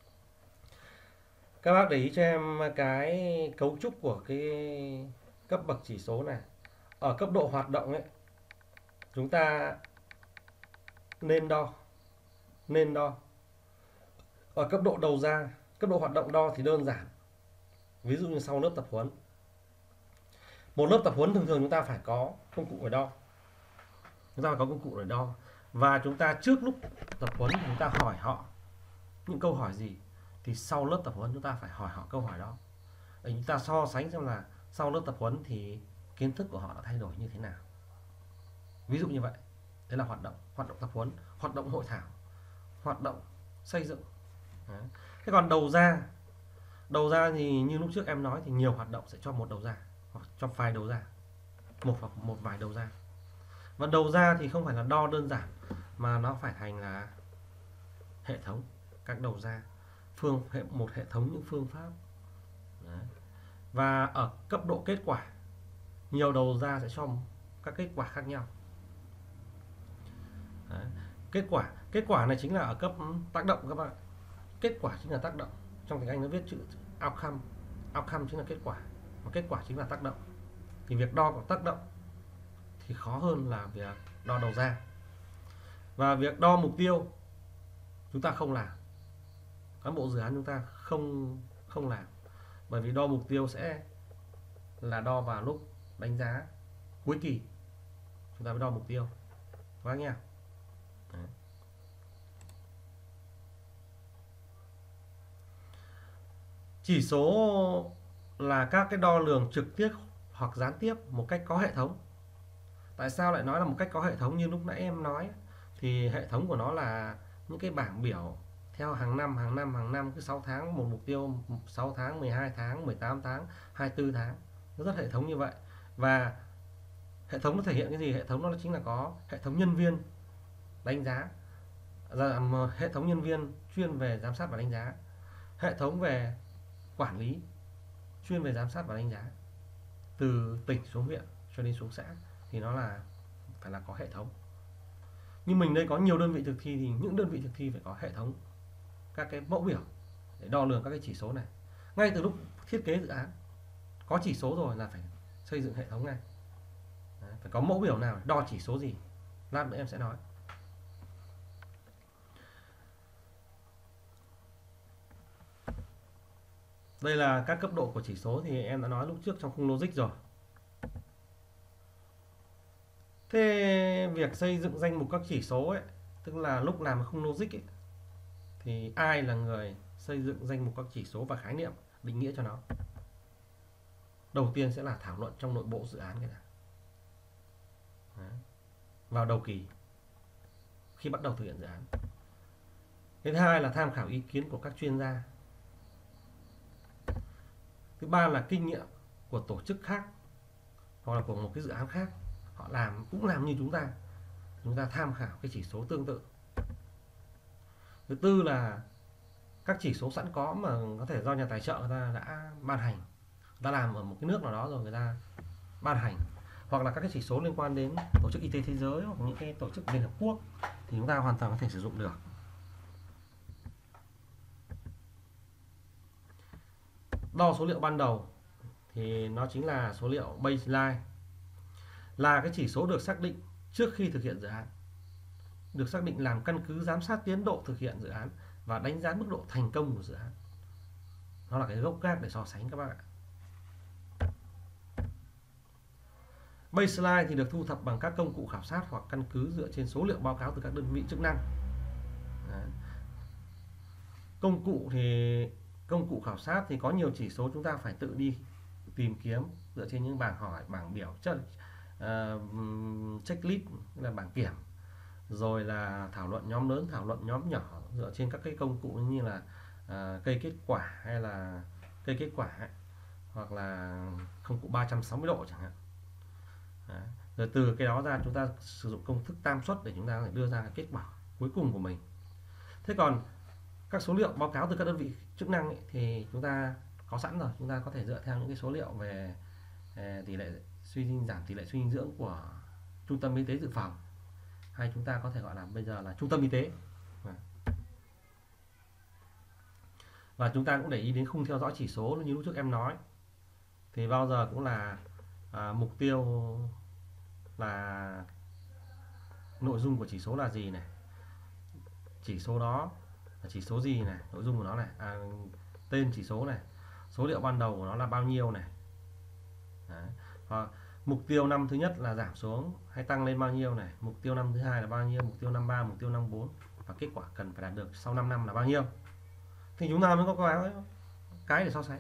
Các bác để ý cho em cái cấu trúc của cái cấp bậc chỉ số này. Ở cấp độ hoạt động ấy, chúng ta nên đo, nên đo. Ở cấp độ đầu ra, cấp độ hoạt động đo thì đơn giản. Ví dụ như sau lớp tập huấn, một lớp tập huấn thường thường chúng ta phải có công cụ để đo, chúng ta phải có công cụ để đo, và chúng ta trước lúc tập huấn chúng ta hỏi họ những câu hỏi gì, thì sau lớp tập huấn chúng ta phải hỏi họ câu hỏi đó để chúng ta so sánh xem là sau lớp tập huấn thì kiến thức của họ đã thay đổi như thế nào. Ví dụ như vậy. Đấy là hoạt động, hoạt động tập huấn, hoạt động hội thảo, hoạt động xây dựng. Đấy. Thế còn đầu ra, đầu ra thì như lúc trước em nói thì nhiều hoạt động sẽ cho một đầu ra hoặc cho vài đầu ra, một hoặc một vài đầu ra. Và đầu ra thì không phải là đo đơn giản mà nó phải thành là hệ thống các đầu ra, phương hệ một hệ thống những phương pháp. Đấy. Và ở cấp độ kết quả, nhiều đầu ra sẽ cho các kết quả khác nhau. Đấy. Kết quả, kết quả này chính là ở cấp tác động các bạn. Kết quả chính là tác động. Trong tiếng Anh nó viết chữ outcome. Outcome chính là kết quả, và kết quả chính là tác động. Thì việc đo của tác động thì khó hơn là việc đo đầu ra. Và việc đo mục tiêu chúng ta không làm. Cán bộ dự án chúng ta không không làm. Bởi vì đo mục tiêu sẽ là đo vào lúc đánh giá cuối kỳ. Chúng ta mới đo mục tiêu. Các bác nha. Đấy. Chỉ số là các cái đo lường trực tiếp hoặc gián tiếp một cách có hệ thống. Tại sao lại nói là một cách có hệ thống? Như lúc nãy em nói thì hệ thống của nó là những cái bảng biểu theo hàng năm hàng năm hàng năm, cứ sáu tháng một mục tiêu, sáu tháng, mười hai tháng, mười tám tháng, hai mươi tư tháng, nó rất hệ thống như vậy. Và hệ thống nó thể hiện cái gì? Hệ thống nó chính là có hệ thống nhân viên đánh giá, hệ thống nhân viên chuyên về giám sát và đánh giá, hệ thống về quản lý chuyên về giám sát và đánh giá từ tỉnh xuống huyện cho đến xuống xã, thì nó là phải là có hệ thống. Nhưng mình đây có nhiều đơn vị thực thi thì những đơn vị thực thi phải có hệ thống các cái mẫu biểu để đo lường các cái chỉ số này. Ngay từ lúc thiết kế dự án có chỉ số rồi là phải xây dựng hệ thống này. Đấy, phải có mẫu biểu nào đo chỉ số gì, lát nữa em sẽ nói. Đây là các cấp độ của chỉ số thì em đã nói lúc trước trong khung logic rồi. Thế việc xây dựng danh mục các chỉ số ấy, tức là lúc làm khung logic ấy, thì ai là người xây dựng danh mục các chỉ số và khái niệm, định nghĩa cho nó? Đầu tiên sẽ là thảo luận trong nội bộ dự án cái này. Đấy. Vào đầu kỳ khi bắt đầu thực hiện dự án. Thứ hai là tham khảo ý kiến của các chuyên gia. Thứ ba là kinh nghiệm của tổ chức khác hoặc là của một cái dự án khác, họ làm cũng làm như chúng ta, chúng ta tham khảo cái chỉ số tương tự. Thứ tư là các chỉ số sẵn có mà có thể do nhà tài trợ người ta đã ban hành, người ta làm ở một cái nước nào đó rồi người ta ban hành, hoặc là các cái chỉ số liên quan đến tổ chức y tế thế giới hoặc những cái tổ chức Liên Hợp Quốc thì chúng ta hoàn toàn có thể sử dụng được. Đo số liệu ban đầu thì nó chính là số liệu baseline, là cái chỉ số được xác định trước khi thực hiện dự án, được xác định làm căn cứ giám sát tiến độ thực hiện dự án và đánh giá mức độ thành công của dự án. Nó là cái gốc gác để so sánh các bạn ạ. Baseline thì được thu thập bằng các công cụ khảo sát hoặc căn cứ dựa trên số liệu báo cáo từ các đơn vị chức năng. Đấy. Công cụ thì công cụ khảo sát thì có nhiều chỉ số chúng ta phải tự đi tìm kiếm dựa trên những bảng hỏi, bảng biểu, chất, uh, checklist là bảng kiểm, rồi là thảo luận nhóm lớn, thảo luận nhóm nhỏ dựa trên các cái công cụ như là uh, cây kết quả hay là cây kết quả ấy, hoặc là công cụ ba trăm sáu mươi độ chẳng hạn. Đấy. Rồi từ cái đó ra chúng ta sử dụng công thức tam suất để chúng ta có thể đưa ra cái kết quả cuối cùng của mình. Thế còn các số liệu báo cáo từ các đơn vị chức năng ấy, thì chúng ta có sẵn rồi, chúng ta có thể dựa theo những cái số liệu về, về tỷ lệ suy dinh giảm, tỷ lệ suy dinh dưỡng của trung tâm y tế dự phòng, hay chúng ta có thể gọi là bây giờ là trung tâm y tế. Và chúng ta cũng để ý đến khung theo dõi chỉ số như lúc trước em nói, thì bao giờ cũng là à, mục tiêu là nội dung của chỉ số là gì này, chỉ số đó là chỉ số gì này, nội dung của nó này, à, tên chỉ số này, số liệu ban đầu của nó là bao nhiêu này. Đấy. Và mục tiêu năm thứ nhất là giảm xuống hay tăng lên bao nhiêu này, mục tiêu năm thứ hai là bao nhiêu, mục tiêu năm ba, mục tiêu năm bốn, và kết quả cần phải đạt được sau năm năm là bao nhiêu, thì chúng ta mới có cái cái để so sánh.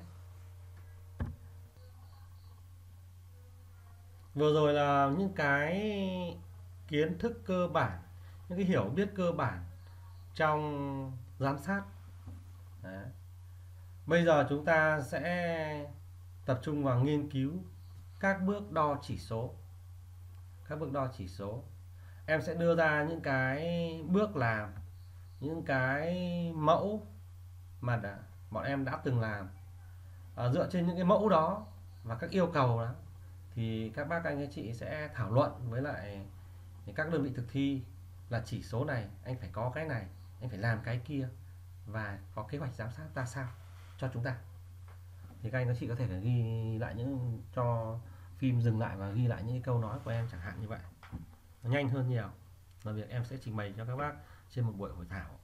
Vừa rồi là những cái kiến thức cơ bản, những cái hiểu biết cơ bản trong giám sát. Đấy. Bây giờ chúng ta sẽ tập trung vào nghiên cứu các bước đo chỉ số. Các bước đo chỉ số. Em sẽ đưa ra những cái bước làm, những cái mẫu mà đã, bọn em đã từng làm. À, dựa trên những cái mẫu đó và các yêu cầu đó thì các bác anh các chị sẽ thảo luận với lại các đơn vị thực thi là chỉ số này anh phải có cái này, anh phải làm cái kia, và có kế hoạch giám sát ra sao cho chúng ta. Thì các anh các chị có thể phải ghi lại những, cho phim dừng lại và ghi lại những câu nói của em chẳng hạn như vậy, nó nhanh hơn nhiều là việc em sẽ trình bày cho các bác trên một buổi hội thảo.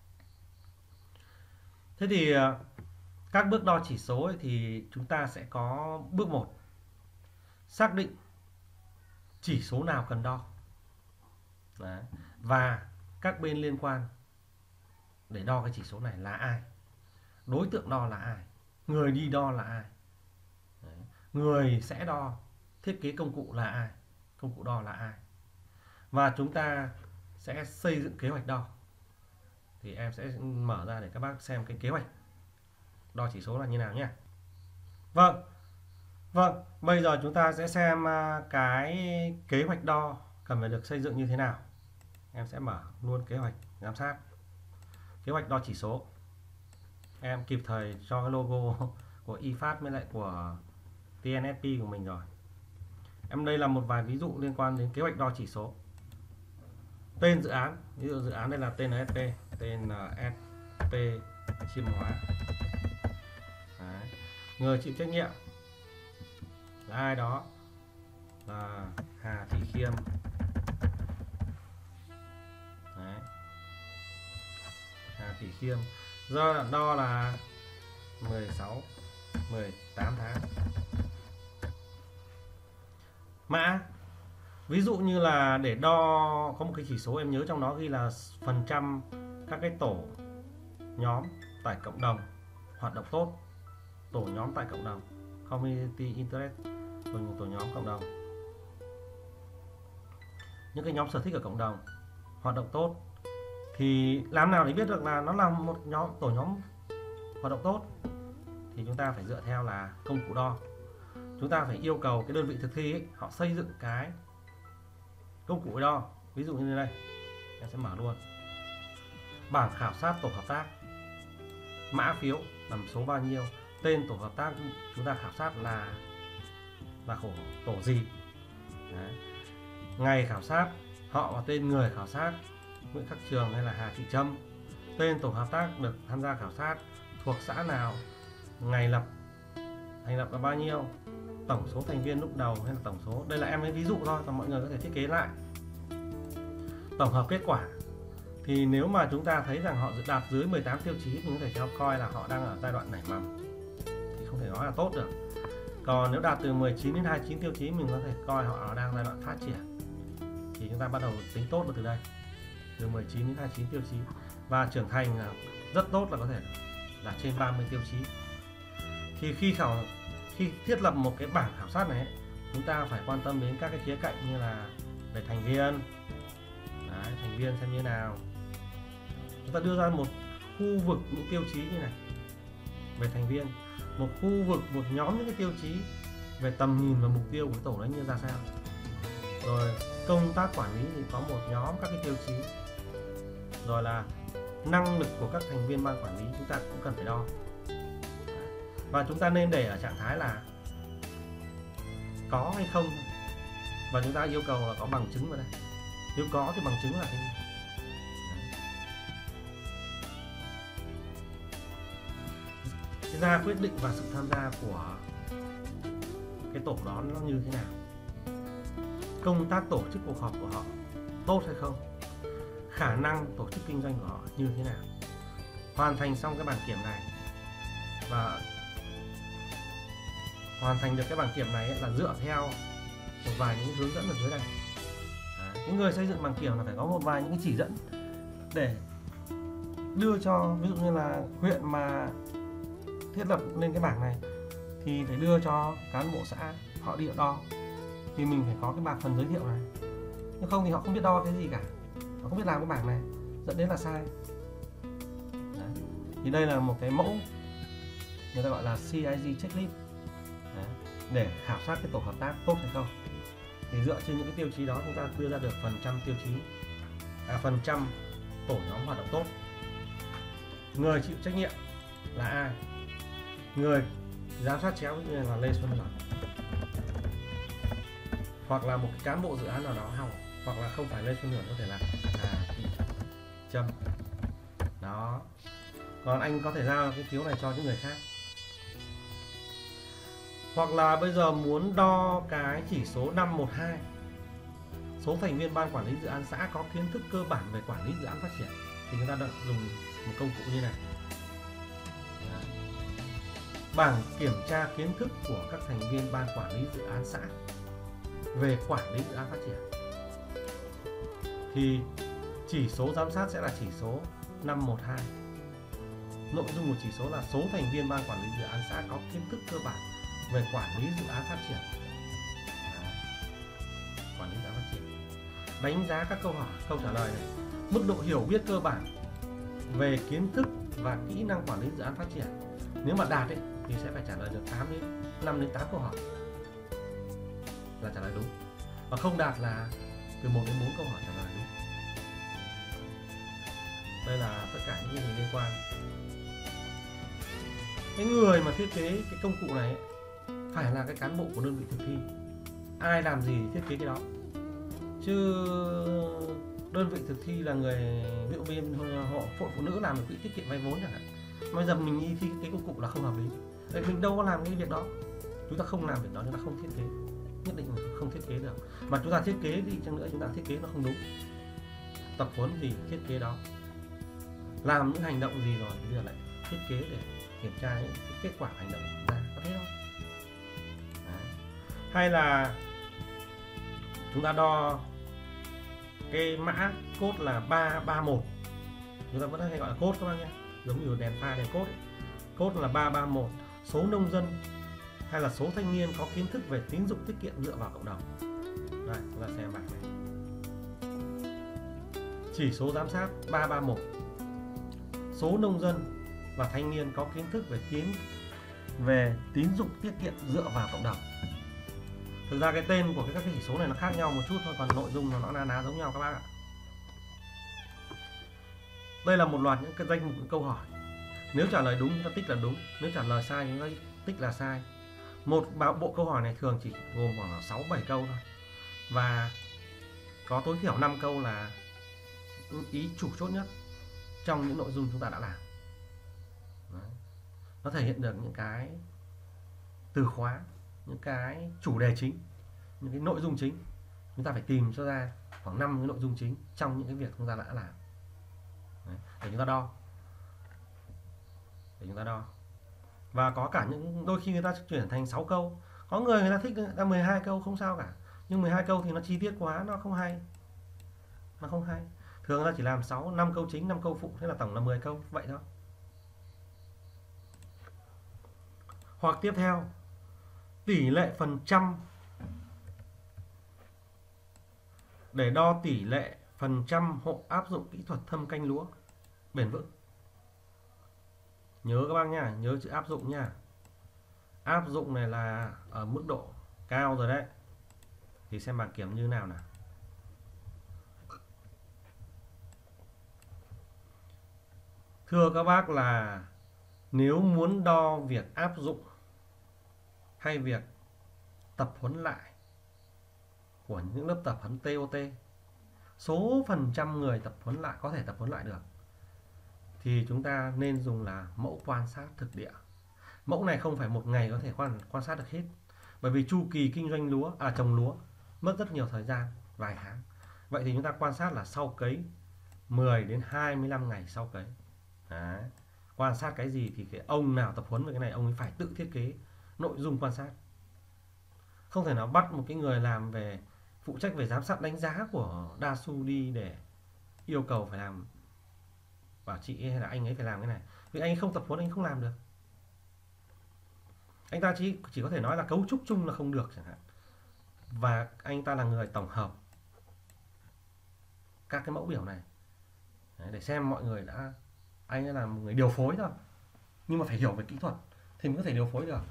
Thế thì các bước đo chỉ số ấy, thì chúng ta sẽ có bước một, xác định chỉ số nào cần đo. Đấy. Và các bên liên quan để đo cái chỉ số này là ai, đối tượng đo là ai, người đi đo là ai. Đấy. Người sẽ đo, thiết kế công cụ là ai, công cụ đo là ai. Và chúng ta sẽ xây dựng kế hoạch đo. Thì em sẽ mở ra để các bác xem cái kế hoạch đo chỉ số là như nào nhé. Vâng, vâng, bây giờ chúng ta sẽ xem cái kế hoạch đo cần phải được xây dựng như thế nào. Em sẽ mở luôn kế hoạch giám sát, kế hoạch đo chỉ số. Em kịp thời cho cái logo của i phát với lại của tê en ét pê của mình rồi. Em đây là một vài ví dụ liên quan đến kế hoạch đo chỉ số. Tên dự án, ví dụ dự án đây là tên là ét pê, tên là ét pê chiêm hóa. Đấy. Người chịu trách nhiệm là ai đó là Hà Thị Khiêm. Đấy. Hà Thị Khiêm. Giai đoạn đo là mười sáu mười tám tháng. Mã, ví dụ như là để đo có một cái chỉ số em nhớ trong đó ghi là phần trăm các cái tổ nhóm tại cộng đồng hoạt động tốt, tổ nhóm tại cộng đồng, community interest, rồi tổ nhóm cộng đồng, những cái nhóm sở thích ở cộng đồng hoạt động tốt. Thì làm nào để biết được là nó là một nhóm tổ nhóm hoạt động tốt? Thì chúng ta phải dựa theo là công cụ đo. Chúng ta phải yêu cầu cái đơn vị thực thi ấy, họ xây dựng cái công cụ đo. Ví dụ như đây, em sẽ mở luôn bảng khảo sát tổ hợp tác, mã phiếu nằm số bao nhiêu, tên tổ hợp tác chúng ta khảo sát là là khổ tổ gì. Đấy. Ngày khảo sát, họ và tên người khảo sát, Nguyễn Khắc Trường hay là Hà Thị Trâm, tên tổ hợp tác được tham gia khảo sát thuộc xã nào, ngày lập thành lập là bao nhiêu, tổng số thành viên lúc đầu hay là tổng số, đây là em lấy ví dụ thôi, còn mọi người có thể thiết kế lại. Tổng hợp kết quả, thì nếu mà chúng ta thấy rằng họ đạt dưới mười tám tiêu chí thì có thể cho coi là họ đang ở giai đoạn nảy mầm, thì không thể nói là tốt được. Còn nếu đạt từ mười chín đến hai mươi chín tiêu chí mình có thể coi họ đang giai đoạn phát triển, thì chúng ta bắt đầu tính tốt được từ đây, từ mười chín đến hai mươi chín tiêu chí. Và trưởng thành là rất tốt là có thể là trên ba mươi tiêu chí. Thì khi khảo khi thiết lập một cái bảng khảo sát này, chúng ta phải quan tâm đến các cái khía cạnh như là về thành viên. Đấy, thành viên xem như nào. Chúng ta đưa ra một khu vực những tiêu chí như này về thành viên, một khu vực, một nhóm những cái tiêu chí về tầm nhìn và mục tiêu của tổ đấy như ra sao. Rồi công tác quản lý thì có một nhóm các cái tiêu chí. Rồi là năng lực của các thành viên ban quản lý chúng ta cũng cần phải đo. Và chúng ta nên để ở trạng thái là có hay không. Và chúng ta yêu cầu là có bằng chứng vào đây. Nếu có thì bằng chứng là cái gì? Đấy. Ra quyết định và sự tham gia của cái tổ đó nó như thế nào? Công tác tổ chức cuộc họp của họ tốt hay không? Khả năng tổ chức kinh doanh của họ như thế nào? Hoàn thành xong cái bảng kiểm này, và hoàn thành được cái bảng kiểm này là dựa theo một vài những hướng dẫn ở dưới đây. Đấy, cái người xây dựng bảng kiểm là phải có một vài những cái chỉ dẫn để đưa cho, ví dụ như là huyện mà thiết lập lên cái bảng này thì phải đưa cho cán bộ xã họ đi đo, thì mình phải có cái bảng phần giới thiệu này. Nếu không thì họ không biết đo cái gì cả, họ không biết làm cái bảng này, dẫn đến là sai. Đấy. Thì đây là một cái mẫu người ta gọi là xê i giê checklist. Đấy. Để khảo sát cái tổ hợp tác tốt hay không, thì dựa trên những cái tiêu chí đó chúng ta đưa ra được phần trăm tiêu chí, à, phần trăm tổ nhóm hoạt động tốt. Người chịu trách nhiệm là ai? Người giám sát chéo như là Lê Xuân Duẩn, hoặc là một cái cán bộ dự án nào đó hỏng, hoặc là không phải Lê Xuân Duẩn, có thể là Hà Thị Trâm. Đó. Còn anh có thể giao cái phiếu này cho những người khác. Hoặc là bây giờ muốn đo cái chỉ số năm một hai, số thành viên ban quản lý dự án xã có kiến thức cơ bản về quản lý dự án phát triển, thì chúng ta đã dùng một công cụ như này. Đấy. Bảng kiểm tra kiến thức của các thành viên ban quản lý dự án xã về quản lý dự án phát triển. Thì chỉ số giám sát sẽ là chỉ số năm một hai. Nội dung của chỉ số là số thành viên ban quản lý dự án xã có kiến thức cơ bản về quản lý dự án phát triển. Đấy. Quản lý dự án phát triển. Đánh giá các câu hỏi, câu trả lời này. Mức độ hiểu biết cơ bản về kiến thức và kỹ năng quản lý dự án phát triển. Nếu mà đạt ấy, thì sẽ phải trả lời được tám đến năm đến tám câu hỏi là trả lời đúng. Và không đạt là từ một đến bốn câu hỏi trả lời đúng. Đây là tất cả những gì liên quan. Cái người mà thiết kế cái công cụ này ấy, phải là cái cán bộ của đơn vị thực thi. Ai làm gì thiết kế cái đó. Chứ đơn vị thực thi là người, ví dụ bên họ phụ phụ nữ làm quỹ tiết kiệm vay vốn chẳng hạn. Bây giờ mình đi thi cái công cụ là không hợp lý. Đấy, mình đâu có làm cái việc đó. Chúng ta không làm việc đó, chúng ta không thiết kế. Nhất định mình không thiết kế được. Mà chúng ta thiết kế đi chăng nữa, chúng ta thiết kế nó không đúng. Tập huấn gì thiết kế đó. Làm những hành động gì rồi bây giờ lại thiết kế để kiểm tra những cái kết quả hành động của chúng ta, có thế không? Đấy. Hay là chúng ta đo cái mã code là ba ba một, chúng ta vẫn hay gọi là code các bác nhé, giống như đèn pha đèn code ấy. Code là ba ba một, số nông dân hay là số thanh niên có kiến thức về tín dụng tiết kiệm dựa vào cộng đồng. Đây, chúng ta xem bảng này. Chỉ số giám sát ba ba một, số nông dân và thanh niên có kiến thức về tiến về tín dụng tiết kiệm dựa vào cộng đồng. Thực ra cái tên của các cái chỉ số này nó khác nhau một chút thôi, còn nội dung nó na ná giống nhau các bác ạ. Đây là một loạt những cái danh mục những câu hỏi. Nếu trả lời đúng chúng ta tích là đúng, nếu trả lời sai chúng ta tích là sai. Một bộ câu hỏi này thường chỉ gồm khoảng sáu bảy câu thôi. Và có tối thiểu năm câu là ý chủ chốt nhất trong những nội dung chúng ta đã làm. Đấy. Nó thể hiện được những cái từ khóa, những cái chủ đề chính, những cái nội dung chính. Chúng ta phải tìm cho ra khoảng năm cái nội dung chính trong những cái việc chúng ta đã làm. Đấy. Để chúng ta đo. Để chúng ta đo. Và có cả những đôi khi người ta chuyển thành sáu câu. Có người người ta thích ra mười hai câu không sao cả. Nhưng mười hai câu thì nó chi tiết quá, nó không hay. Nó không hay. Thường là chỉ làm sáu, năm câu chính, năm câu phụ, thế là tổng là mười câu, vậy thôi. Hoặc tiếp theo, tỷ lệ phần trăm. Để đo tỷ lệ phần trăm hộ áp dụng kỹ thuật thâm canh lúa bền vững. Nhớ các bác nha, nhớ chữ áp dụng nha. Áp dụng này là ở mức độ cao rồi đấy. Thì xem bảng kiểm như nào nào. Thưa các bác là nếu muốn đo việc áp dụng hay việc tập huấn lại của những lớp tập huấn tê ô tê, số phần trăm người tập huấn lại có thể tập huấn lại được, thì chúng ta nên dùng là mẫu quan sát thực địa. Mẫu này không phải một ngày có thể quan, quan sát được hết. Bởi vì chu kỳ kinh doanh lúa, à trồng lúa mất rất nhiều thời gian, vài tháng. Vậy thì chúng ta quan sát là sau cấy mười đến hai mươi lăm ngày sau cấy. Đấy. Quan sát cái gì thì cái ông nào tập huấn về cái này ông ấy phải tự thiết kế nội dung quan sát. Không thể nào bắt một cái người làm về phụ trách về giám sát đánh giá của đa su đi để yêu cầu phải làm, bảo chị hay là anh ấy phải làm cái này, vì anh ấy không tập huấn anh không làm được. Anh ta chỉ chỉ có thể nói là cấu trúc chung là không được chẳng hạn, và anh ta là người tổng hợp các cái mẫu biểu này. Đấy, để xem mọi người đã, anh ấy là một người điều phối thôi, nhưng mà phải hiểu về kỹ thuật thì mới có thể điều phối được.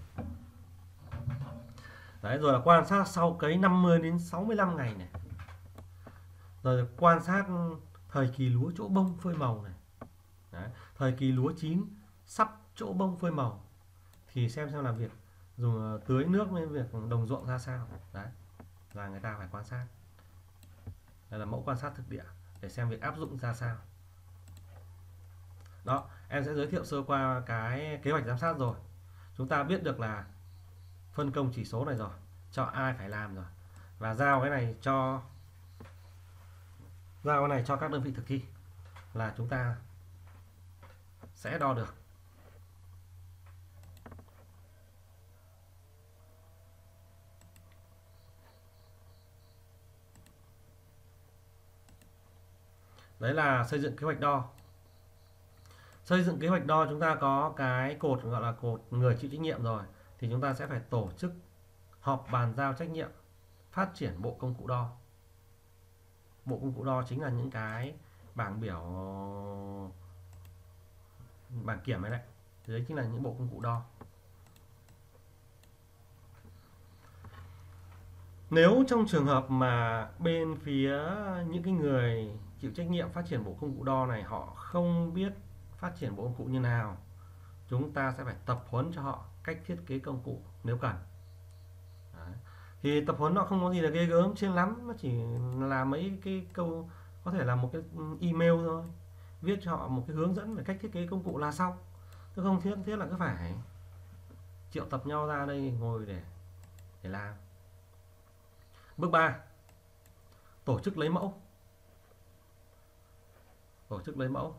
Đấy, rồi là quan sát sau cấy năm mươi đến sáu mươi lăm ngày này. Rồi quan sát thời kỳ lúa chỗ bông phơi màu này. Đấy, thời kỳ lúa chín sắp chỗ bông phơi màu thì xem xem là việc dùng tưới nước với việc đồng ruộng ra sao. Đấy là người ta phải quan sát. Đây là mẫu quan sát thực địa để xem việc áp dụng ra sao. Đó, em sẽ giới thiệu sơ qua cái kế hoạch giám sát rồi. Chúng ta biết được là phân công chỉ số này rồi, cho ai phải làm rồi, và giao cái này cho giao cái này cho các đơn vị thực thi là chúng ta sẽ đo được. Đấy là xây dựng kế hoạch đo. Xây dựng kế hoạch đo chúng ta có cái cột gọi là cột người chịu trách nhiệm rồi, thì chúng ta sẽ phải tổ chức họp bàn giao trách nhiệm phát triển bộ công cụ đo. Bộ công cụ đo chính là những cái bảng biểu, bảng kiểm ấy đấy, thì đấy chính là những bộ công cụ đo. Nếu trong trường hợp mà bên phía những cái người chịu trách nhiệm phát triển bộ công cụ đo này họ không biết phát triển bộ công cụ như nào, chúng ta sẽ phải tập huấn cho họ cách thiết kế công cụ nếu cần. Đấy. Thì tập huấn nó không có gì là ghê gớm trên lắm, nó chỉ là mấy cái câu, có thể là một cái email thôi, viết cho họ một cái hướng dẫn về cách thiết kế công cụ là xong, chứ không thiết thiết là cứ phải triệu tập nhau ra đây ngồi để để làm. Bước ba, tổ chức lấy mẫu. Tổ chức lấy mẫu.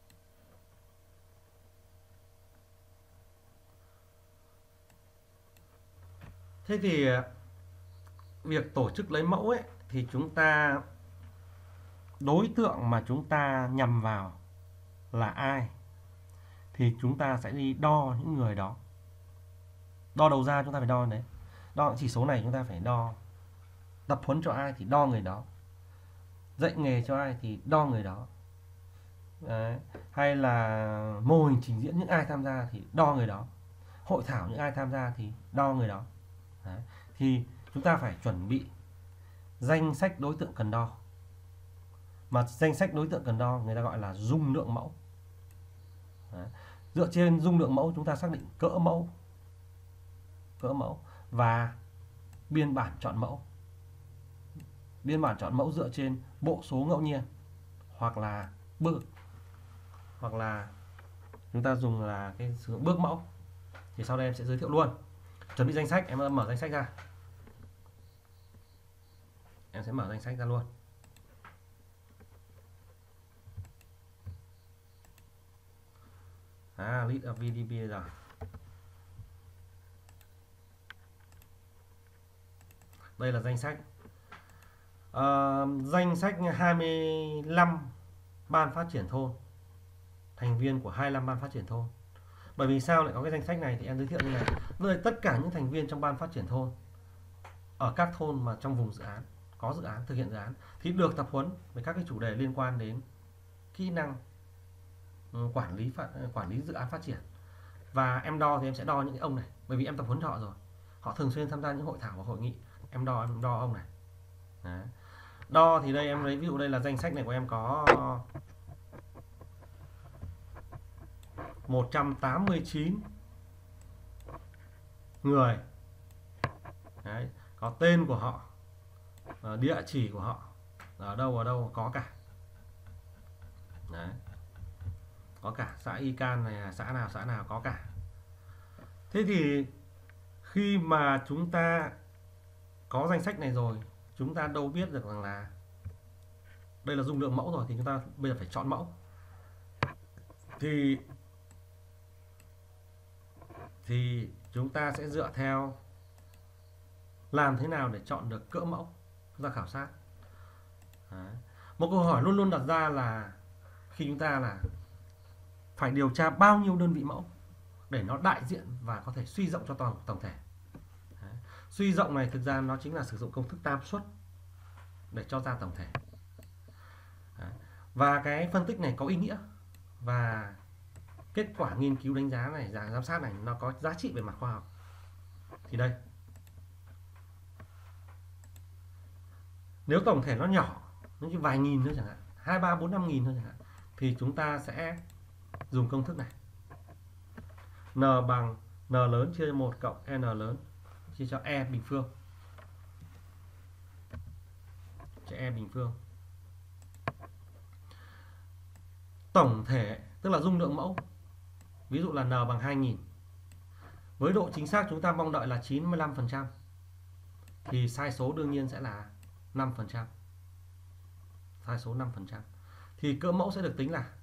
Thế thì việc tổ chức lấy mẫu ấy thì chúng ta, đối tượng mà chúng ta nhằm vào là ai thì chúng ta sẽ đi đo những người đó. Đo đầu ra chúng ta phải đo đấy. Đo chỉ số này chúng ta phải đo. Tập huấn cho ai thì đo người đó. Dạy nghề cho ai thì đo người đó. Đấy. Hay là mô hình trình diễn những ai tham gia thì đo người đó. Hội thảo những ai tham gia thì đo người đó. Đấy. Thì chúng ta phải chuẩn bị danh sách đối tượng cần đo. Mà danh sách đối tượng cần đo người ta gọi là dung lượng mẫu. Đấy. Dựa trên dung lượng mẫu chúng ta xác định cỡ mẫu, cỡ mẫu và biên bản chọn mẫu. Biên bản chọn mẫu dựa trên bộ số ngẫu nhiên hoặc là bước, hoặc là chúng ta dùng là cái sử dụng bước mẫu. Thì sau đây em sẽ giới thiệu luôn. Chuẩn bị danh sách, em mở danh sách ra. Em sẽ mở danh sách ra luôn. À, list of vê đê pê rồi. Đây là danh sách. À, danh sách hai mươi lăm ban phát triển thôn, thành viên của hai mươi lăm ban phát triển thôn. Bởi vì sao lại có cái danh sách này thì em giới thiệu như này. Đây tất cả những thành viên trong ban phát triển thôn ở các thôn mà trong vùng dự án, có dự án, thực hiện dự án thì được tập huấn về các cái chủ đề liên quan đến kỹ năng quản lý phát, quản lý dự án phát triển. Và em đo thì em sẽ đo những cái ông này, bởi vì em tập huấn cho họ rồi, họ thường xuyên tham gia những hội thảo và hội nghị. Em đo em đo ông này. Đấy. Đo thì đây em lấy ví dụ đây là danh sách này của em có một trăm tám mươi chín người. Đấy. Có tên của họ, địa chỉ của họ ở đâu ở đâu có cả. Đấy. Có cả xã Y Can này, xã nào xã nào có cả. Thế thì khi mà chúng ta có danh sách này rồi, chúng ta đâu biết được rằng là đây là dung lượng mẫu rồi, thì chúng ta bây giờ phải chọn mẫu. Thì thì chúng ta sẽ dựa theo làm thế nào để chọn được cỡ mẫu, chúng ta khảo sát. Đấy. Một câu hỏi luôn luôn đặt ra là khi chúng ta là phải điều tra bao nhiêu đơn vị mẫu để nó đại diện và có thể suy rộng cho toàn tổng thể. Đấy. Suy rộng này thực ra nó chính là sử dụng công thức tam suất để cho ra tổng thể. Đấy. Và cái phân tích này có ý nghĩa, và kết quả nghiên cứu đánh giá này, giám sát này nó có giá trị về mặt khoa học. Thì đây, nếu tổng thể nó nhỏ, nó chỉ vài nghìn thôi chẳng hạn, hai ba bốn năm nghìn thôi chẳng hạn, thì chúng ta sẽ dùng công thức này. N bằng N lớn chia cho một cộng N lớn chia cho E bình phương. Cho E bình phương. Tổng thể tức là dung lượng mẫu. Ví dụ là N bằng hai nghìn. Với độ chính xác chúng ta mong đợi là chín mươi lăm phần trăm. Thì sai số đương nhiên sẽ là năm phần trăm. Sai số năm phần trăm. Thì cỡ mẫu sẽ được tính là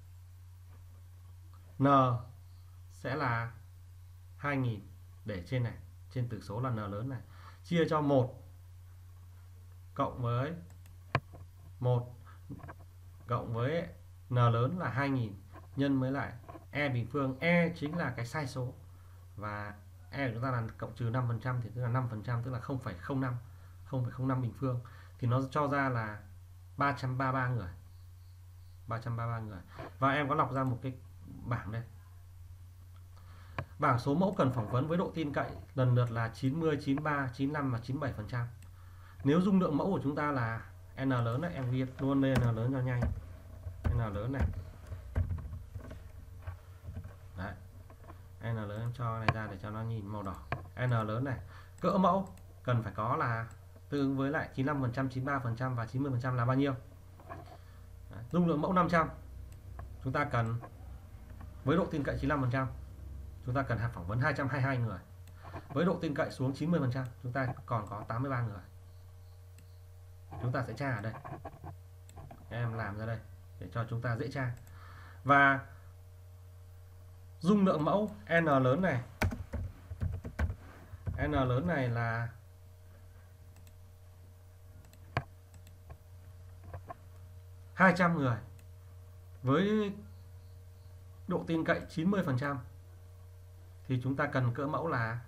N sẽ là hai nghìn để trên này, trên tử số là N lớn này, chia cho một cộng với một cộng với N lớn là hai nghìn nhân với lại e bình phương. E chính là cái sai số và e của chúng ta là cộng trừ năm phần trăm thì tức là năm phần trăm, tức là không phẩy không năm, không phẩy không năm bình phương, thì nó cho ra là ba trăm ba mươi ba người, ba trăm ba mươi ba người. Và em có lọc ra một cái bảng đây, bảng số mẫu cần phỏng vấn với độ tin cậy lần lượt là chín mươi, chín mươi ba, chín mươi lăm và chín mươi bảy phần trăm. Nếu dung lượng mẫu của chúng ta là n lớn này, em viết luôn lên n lớn cho nhanh, n lớn này. Đấy, n lớn em cho này ra để cho nó nhìn màu đỏ. N lớn này, cỡ mẫu cần phải có là tương ứng với lại chín mươi lăm phần trăm, chín mươi ba phần trăm và chín mươi phần trăm là bao nhiêu? Đấy, dung lượng mẫu năm trăm, chúng ta cần với độ tin cậy chín mươi lăm phần trăm, chúng ta cần phỏng vấn hai trăm hai mươi hai người. Với độ tin cậy xuống chín mươi phần trăm, chúng ta còn có tám mươi ba người. Chúng ta sẽ tra ở đây, em làm ra đây để cho chúng ta dễ tra. Và dung lượng mẫu n lớn này, n lớn này là hai trăm người với độ tin cậy chín mươi phần trăm thì chúng ta cần cỡ mẫu là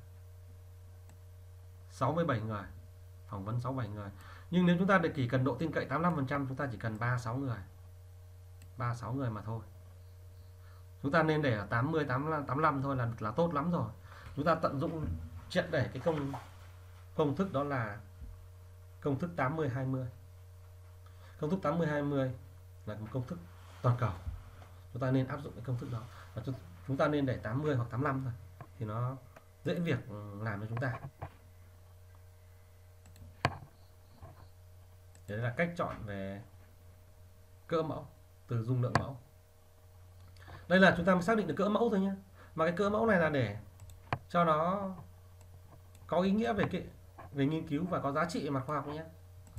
sáu mươi bảy người, phỏng vấn sáu mươi bảy người. Nhưng nếu chúng ta chỉ cần độ tin cậy tám mươi lăm phần trăm, chúng ta chỉ cần ba mươi sáu người, ba mươi sáu người mà thôi. Chúng ta nên để ở tám mươi, tám mươi lăm, tám mươi lăm thôi là là tốt lắm rồi. Chúng ta tận dụng triệt để cái công công thức đó là công thức tám mươi hai mươi. Công thức tám mươi hai mươi là một công thức toàn cầu. Chúng ta nên áp dụng cái công thức đó. Và chúng ta nên để tám mươi hoặc tám mươi lăm thôi thì nó dễ việc làm cho chúng ta. Đấy là cách chọn về cỡ mẫu từ dung lượng mẫu. Đây là chúng ta mới xác định được cỡ mẫu thôi nhé. Mà cái cỡ mẫu này là để cho nó có ý nghĩa về cái về nghiên cứu và có giá trị về mặt khoa học nhé.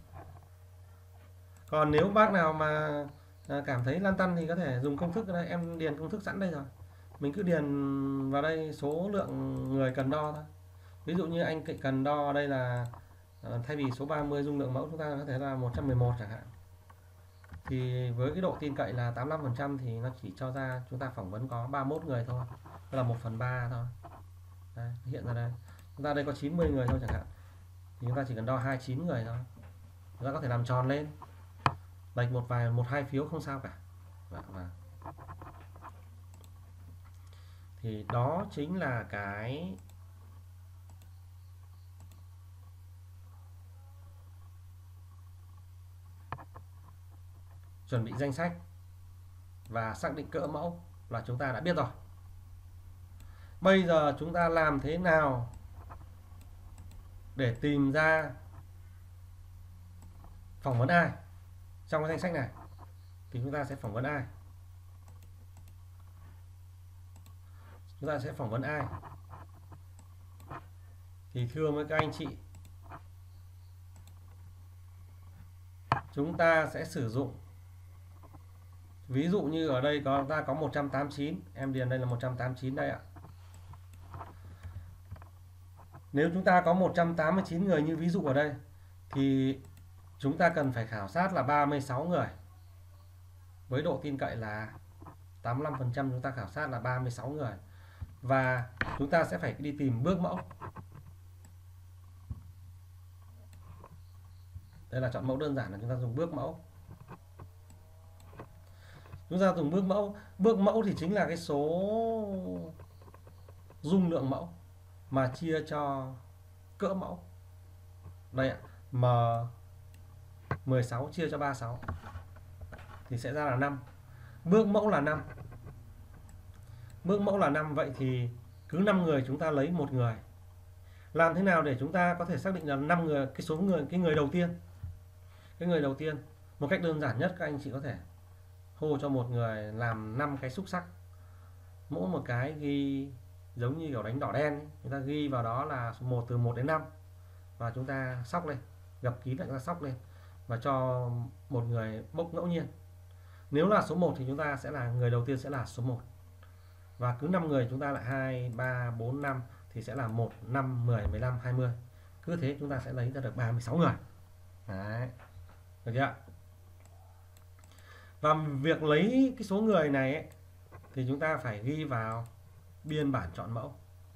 Còn nếu bác nào mà cảm thấy lăn tăn thì có thể dùng công thức ở đây, em điền công thức sẵn đây rồi. Mình cứ điền vào đây số lượng người cần đo thôi. Ví dụ như anh cần đo đây là thay vì số ba mươi dung lượng mẫu chúng ta có thể là một trăm mười một chẳng hạn. Thì với cái độ tin cậy là tám mươi lăm phần trăm thì nó chỉ cho ra chúng ta phỏng vấn có ba mươi mốt người thôi. Đó là một phần ba thôi. Đây, hiện ra đây. Chúng ta đây có chín mươi người thôi chẳng hạn. Thì chúng ta chỉ cần đo hai mươi chín người thôi. Chúng ta có thể làm tròn lên. Lệch một vài một hai phiếu không sao cả. Và, và. Thì đó chính là cái chuẩn bị danh sách và xác định cỡ mẫu là chúng ta đã biết rồi. Bây giờ chúng ta làm thế nào để tìm ra phỏng vấn ai trong cái danh sách này? Thì chúng ta sẽ phỏng vấn ai? Chúng ta sẽ phỏng vấn ai? Thì thưa với các anh chị, chúng ta sẽ sử dụng, ví dụ như ở đây có ta có một trăm tám mươi chín, em điền đây là một trăm tám mươi chín đây ạ. Nếu chúng ta có một trăm tám mươi chín người như ví dụ ở đây thì chúng ta cần phải khảo sát là ba mươi sáu người. Với độ tin cậy là tám mươi lăm phần trăm, chúng ta khảo sát là ba mươi sáu người. Và chúng ta sẽ phải đi tìm bước mẫu. Đây là chọn mẫu đơn giản là chúng ta dùng bước mẫu. Chúng ta dùng bước mẫu. Bước mẫu thì chính là cái số dung lượng mẫu mà chia cho cỡ mẫu. Đây ạ, M mười sáu chia cho ba mươi sáu thì sẽ ra là năm. Bước mẫu là năm. Bước mẫu là năm, vậy thì cứ năm người chúng ta lấy một người. Làm thế nào để chúng ta có thể xác định là năm người, cái số người, cái người đầu tiên. Cái người đầu tiên, một cách đơn giản nhất các anh chị có thể hô cho một người làm năm cái xúc xắc. Mỗi một cái ghi giống như kiểu đánh đỏ đen ấy. Chúng ta ghi vào đó là số một, từ một đến năm. Và chúng ta sóc lên, gập kín lại, chúng ta sóc lên và cho một người bốc ngẫu nhiên. Nếu là số một thì chúng ta sẽ là người đầu tiên sẽ là số một. Và cứ năm người chúng ta lại hai, ba, bốn, năm thì sẽ là một, năm, mười, mười lăm, hai mươi. Cứ thế chúng ta sẽ lấy ra được ba mươi sáu người. Đấy. Được chưa ạ? Và việc lấy cái số người này ấy, thì chúng ta phải ghi vào biên bản chọn mẫu.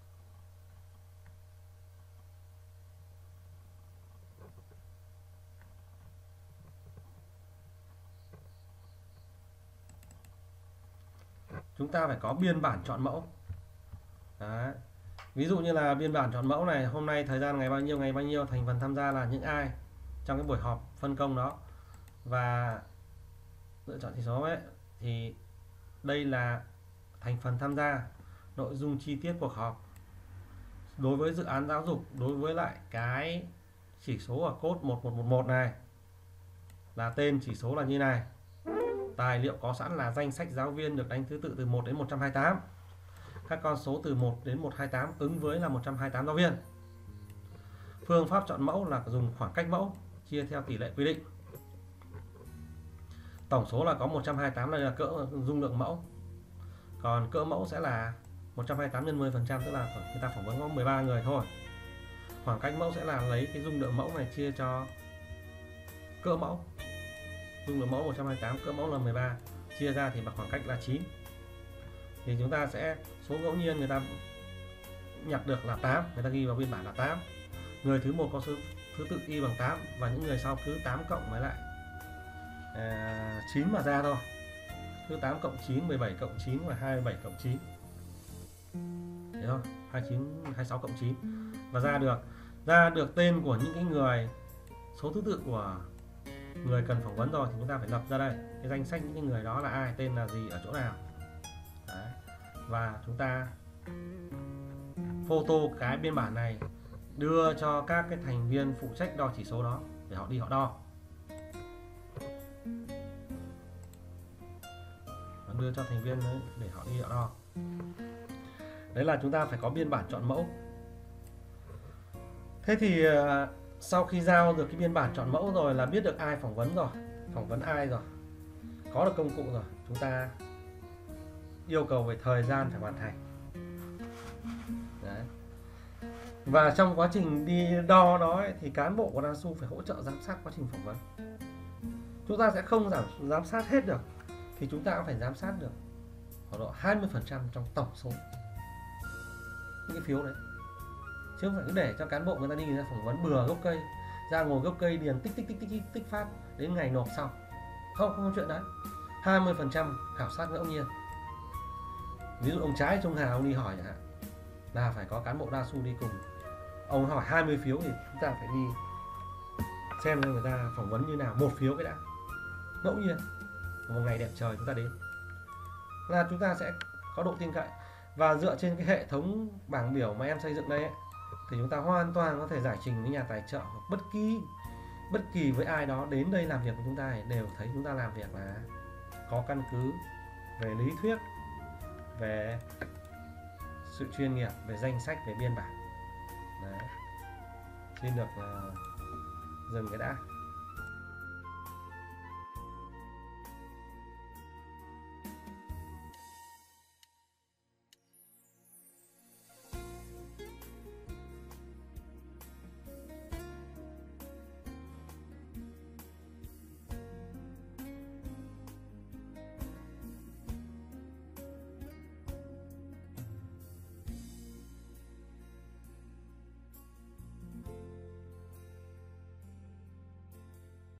Chúng ta phải có biên bản chọn mẫu. Đấy. Ví dụ như là biên bản chọn mẫu này, hôm nay thời gian ngày bao nhiêu, ngày bao nhiêu, thành phần tham gia là những ai trong cái buổi họp phân công đó, và lựa chọn chỉ số ấy, thì đây là thành phần tham gia, nội dung chi tiết cuộc họp. Đối với dự án giáo dục, đối với lại cái chỉ số ở code một một một một này là tên chỉ số là như này. Tài liệu có sẵn là danh sách giáo viên được đánh thứ tự từ một đến một trăm hai mươi tám. Các con số từ một đến một trăm hai mươi tám ứng với là một trăm hai mươi tám giáo viên. Phương pháp chọn mẫu là dùng khoảng cách mẫu chia theo tỷ lệ quy định. Tổng số là có một trăm hai mươi tám, đây là cỡ dung lượng mẫu. Còn cỡ mẫu sẽ là một trăm hai mươi tám nhân mười phần trăm, tức là người ta phỏng vấn có mười ba người thôi. Khoảng cách mẫu sẽ là lấy cái dung lượng mẫu này chia cho cỡ mẫu. Dung lượng mẫu một trăm hai mươi tám, cỡ mẫu là mười ba, chia ra thì bằng khoảng cách là chín. Thì chúng ta sẽ số ngẫu nhiên người ta nhặt được là tám, người ta ghi vào biên bản là tám. Người thứ một có số thứ tự y bằng tám, và những người sau cứ tám cộng với lại à, chín mà ra thôi. Thứ tám cộng chín, mười bảy cộng chín và hai mươi bảy cộng chín. Thế thôi, hai mươi chín, hai mươi sáu cộng chín, và ra được ra được tên của những cái người, số thứ tự của người cần phỏng vấn rồi, thì chúng ta phải lập ra đây cái danh sách những cái người đó là ai, tên là gì, ở chỗ nào. Đấy. Và chúng ta photo cái biên bản này đưa cho các cái thành viên phụ trách đo chỉ số đó để họ đi họ đo. Và đưa cho thành viên đấy để họ đi họ đo. Đấy là chúng ta phải có biên bản chọn mẫu. Thế thì sau khi giao được cái biên bản chọn mẫu rồi là biết được ai phỏng vấn rồi, phỏng vấn ai rồi, có được công cụ rồi, chúng ta yêu cầu về thời gian phải hoàn thành. Đấy. Và trong quá trình đi đo đó ấy, thì cán bộ của đa su phải hỗ trợ giám sát quá trình phỏng vấn. Chúng ta sẽ không giảm, giám sát hết được, thì chúng ta cũng phải giám sát được khoảng độ hai mươi phần trăm trong tổng số những cái phiếu đấy. Chứ không phải cứ để cho cán bộ người ta đi, người ta phỏng vấn bừa gốc cây, ra ngồi gốc cây điền tích tích tích tích tích, tích phát đến ngày nộp xong. Không, không có chuyện đấy. hai mươi phần trăm khảo sát ngẫu nhiên. Ví dụ ông Trái Trung Hà ông đi hỏi chẳng hạn, là phải có cán bộ đa su đi cùng. Ông hỏi hai mươi phiếu thì chúng ta phải đi xem người ta phỏng vấn như nào, một phiếu cái đã, ngẫu nhiên. Một ngày đẹp trời chúng ta đến là chúng ta sẽ có độ tin cậy. Và dựa trên cái hệ thống bảng biểu mà em xây dựng đây ấy, thì chúng ta hoàn toàn có thể giải trình với nhà tài trợ hoặc bất kỳ bất kỳ với ai đó đến đây làm việc với chúng ta đều thấy chúng ta làm việc là có căn cứ về lý thuyết, về sự chuyên nghiệp, về danh sách, về biên bản. Đấy. Xin được uh, dừng cái đã.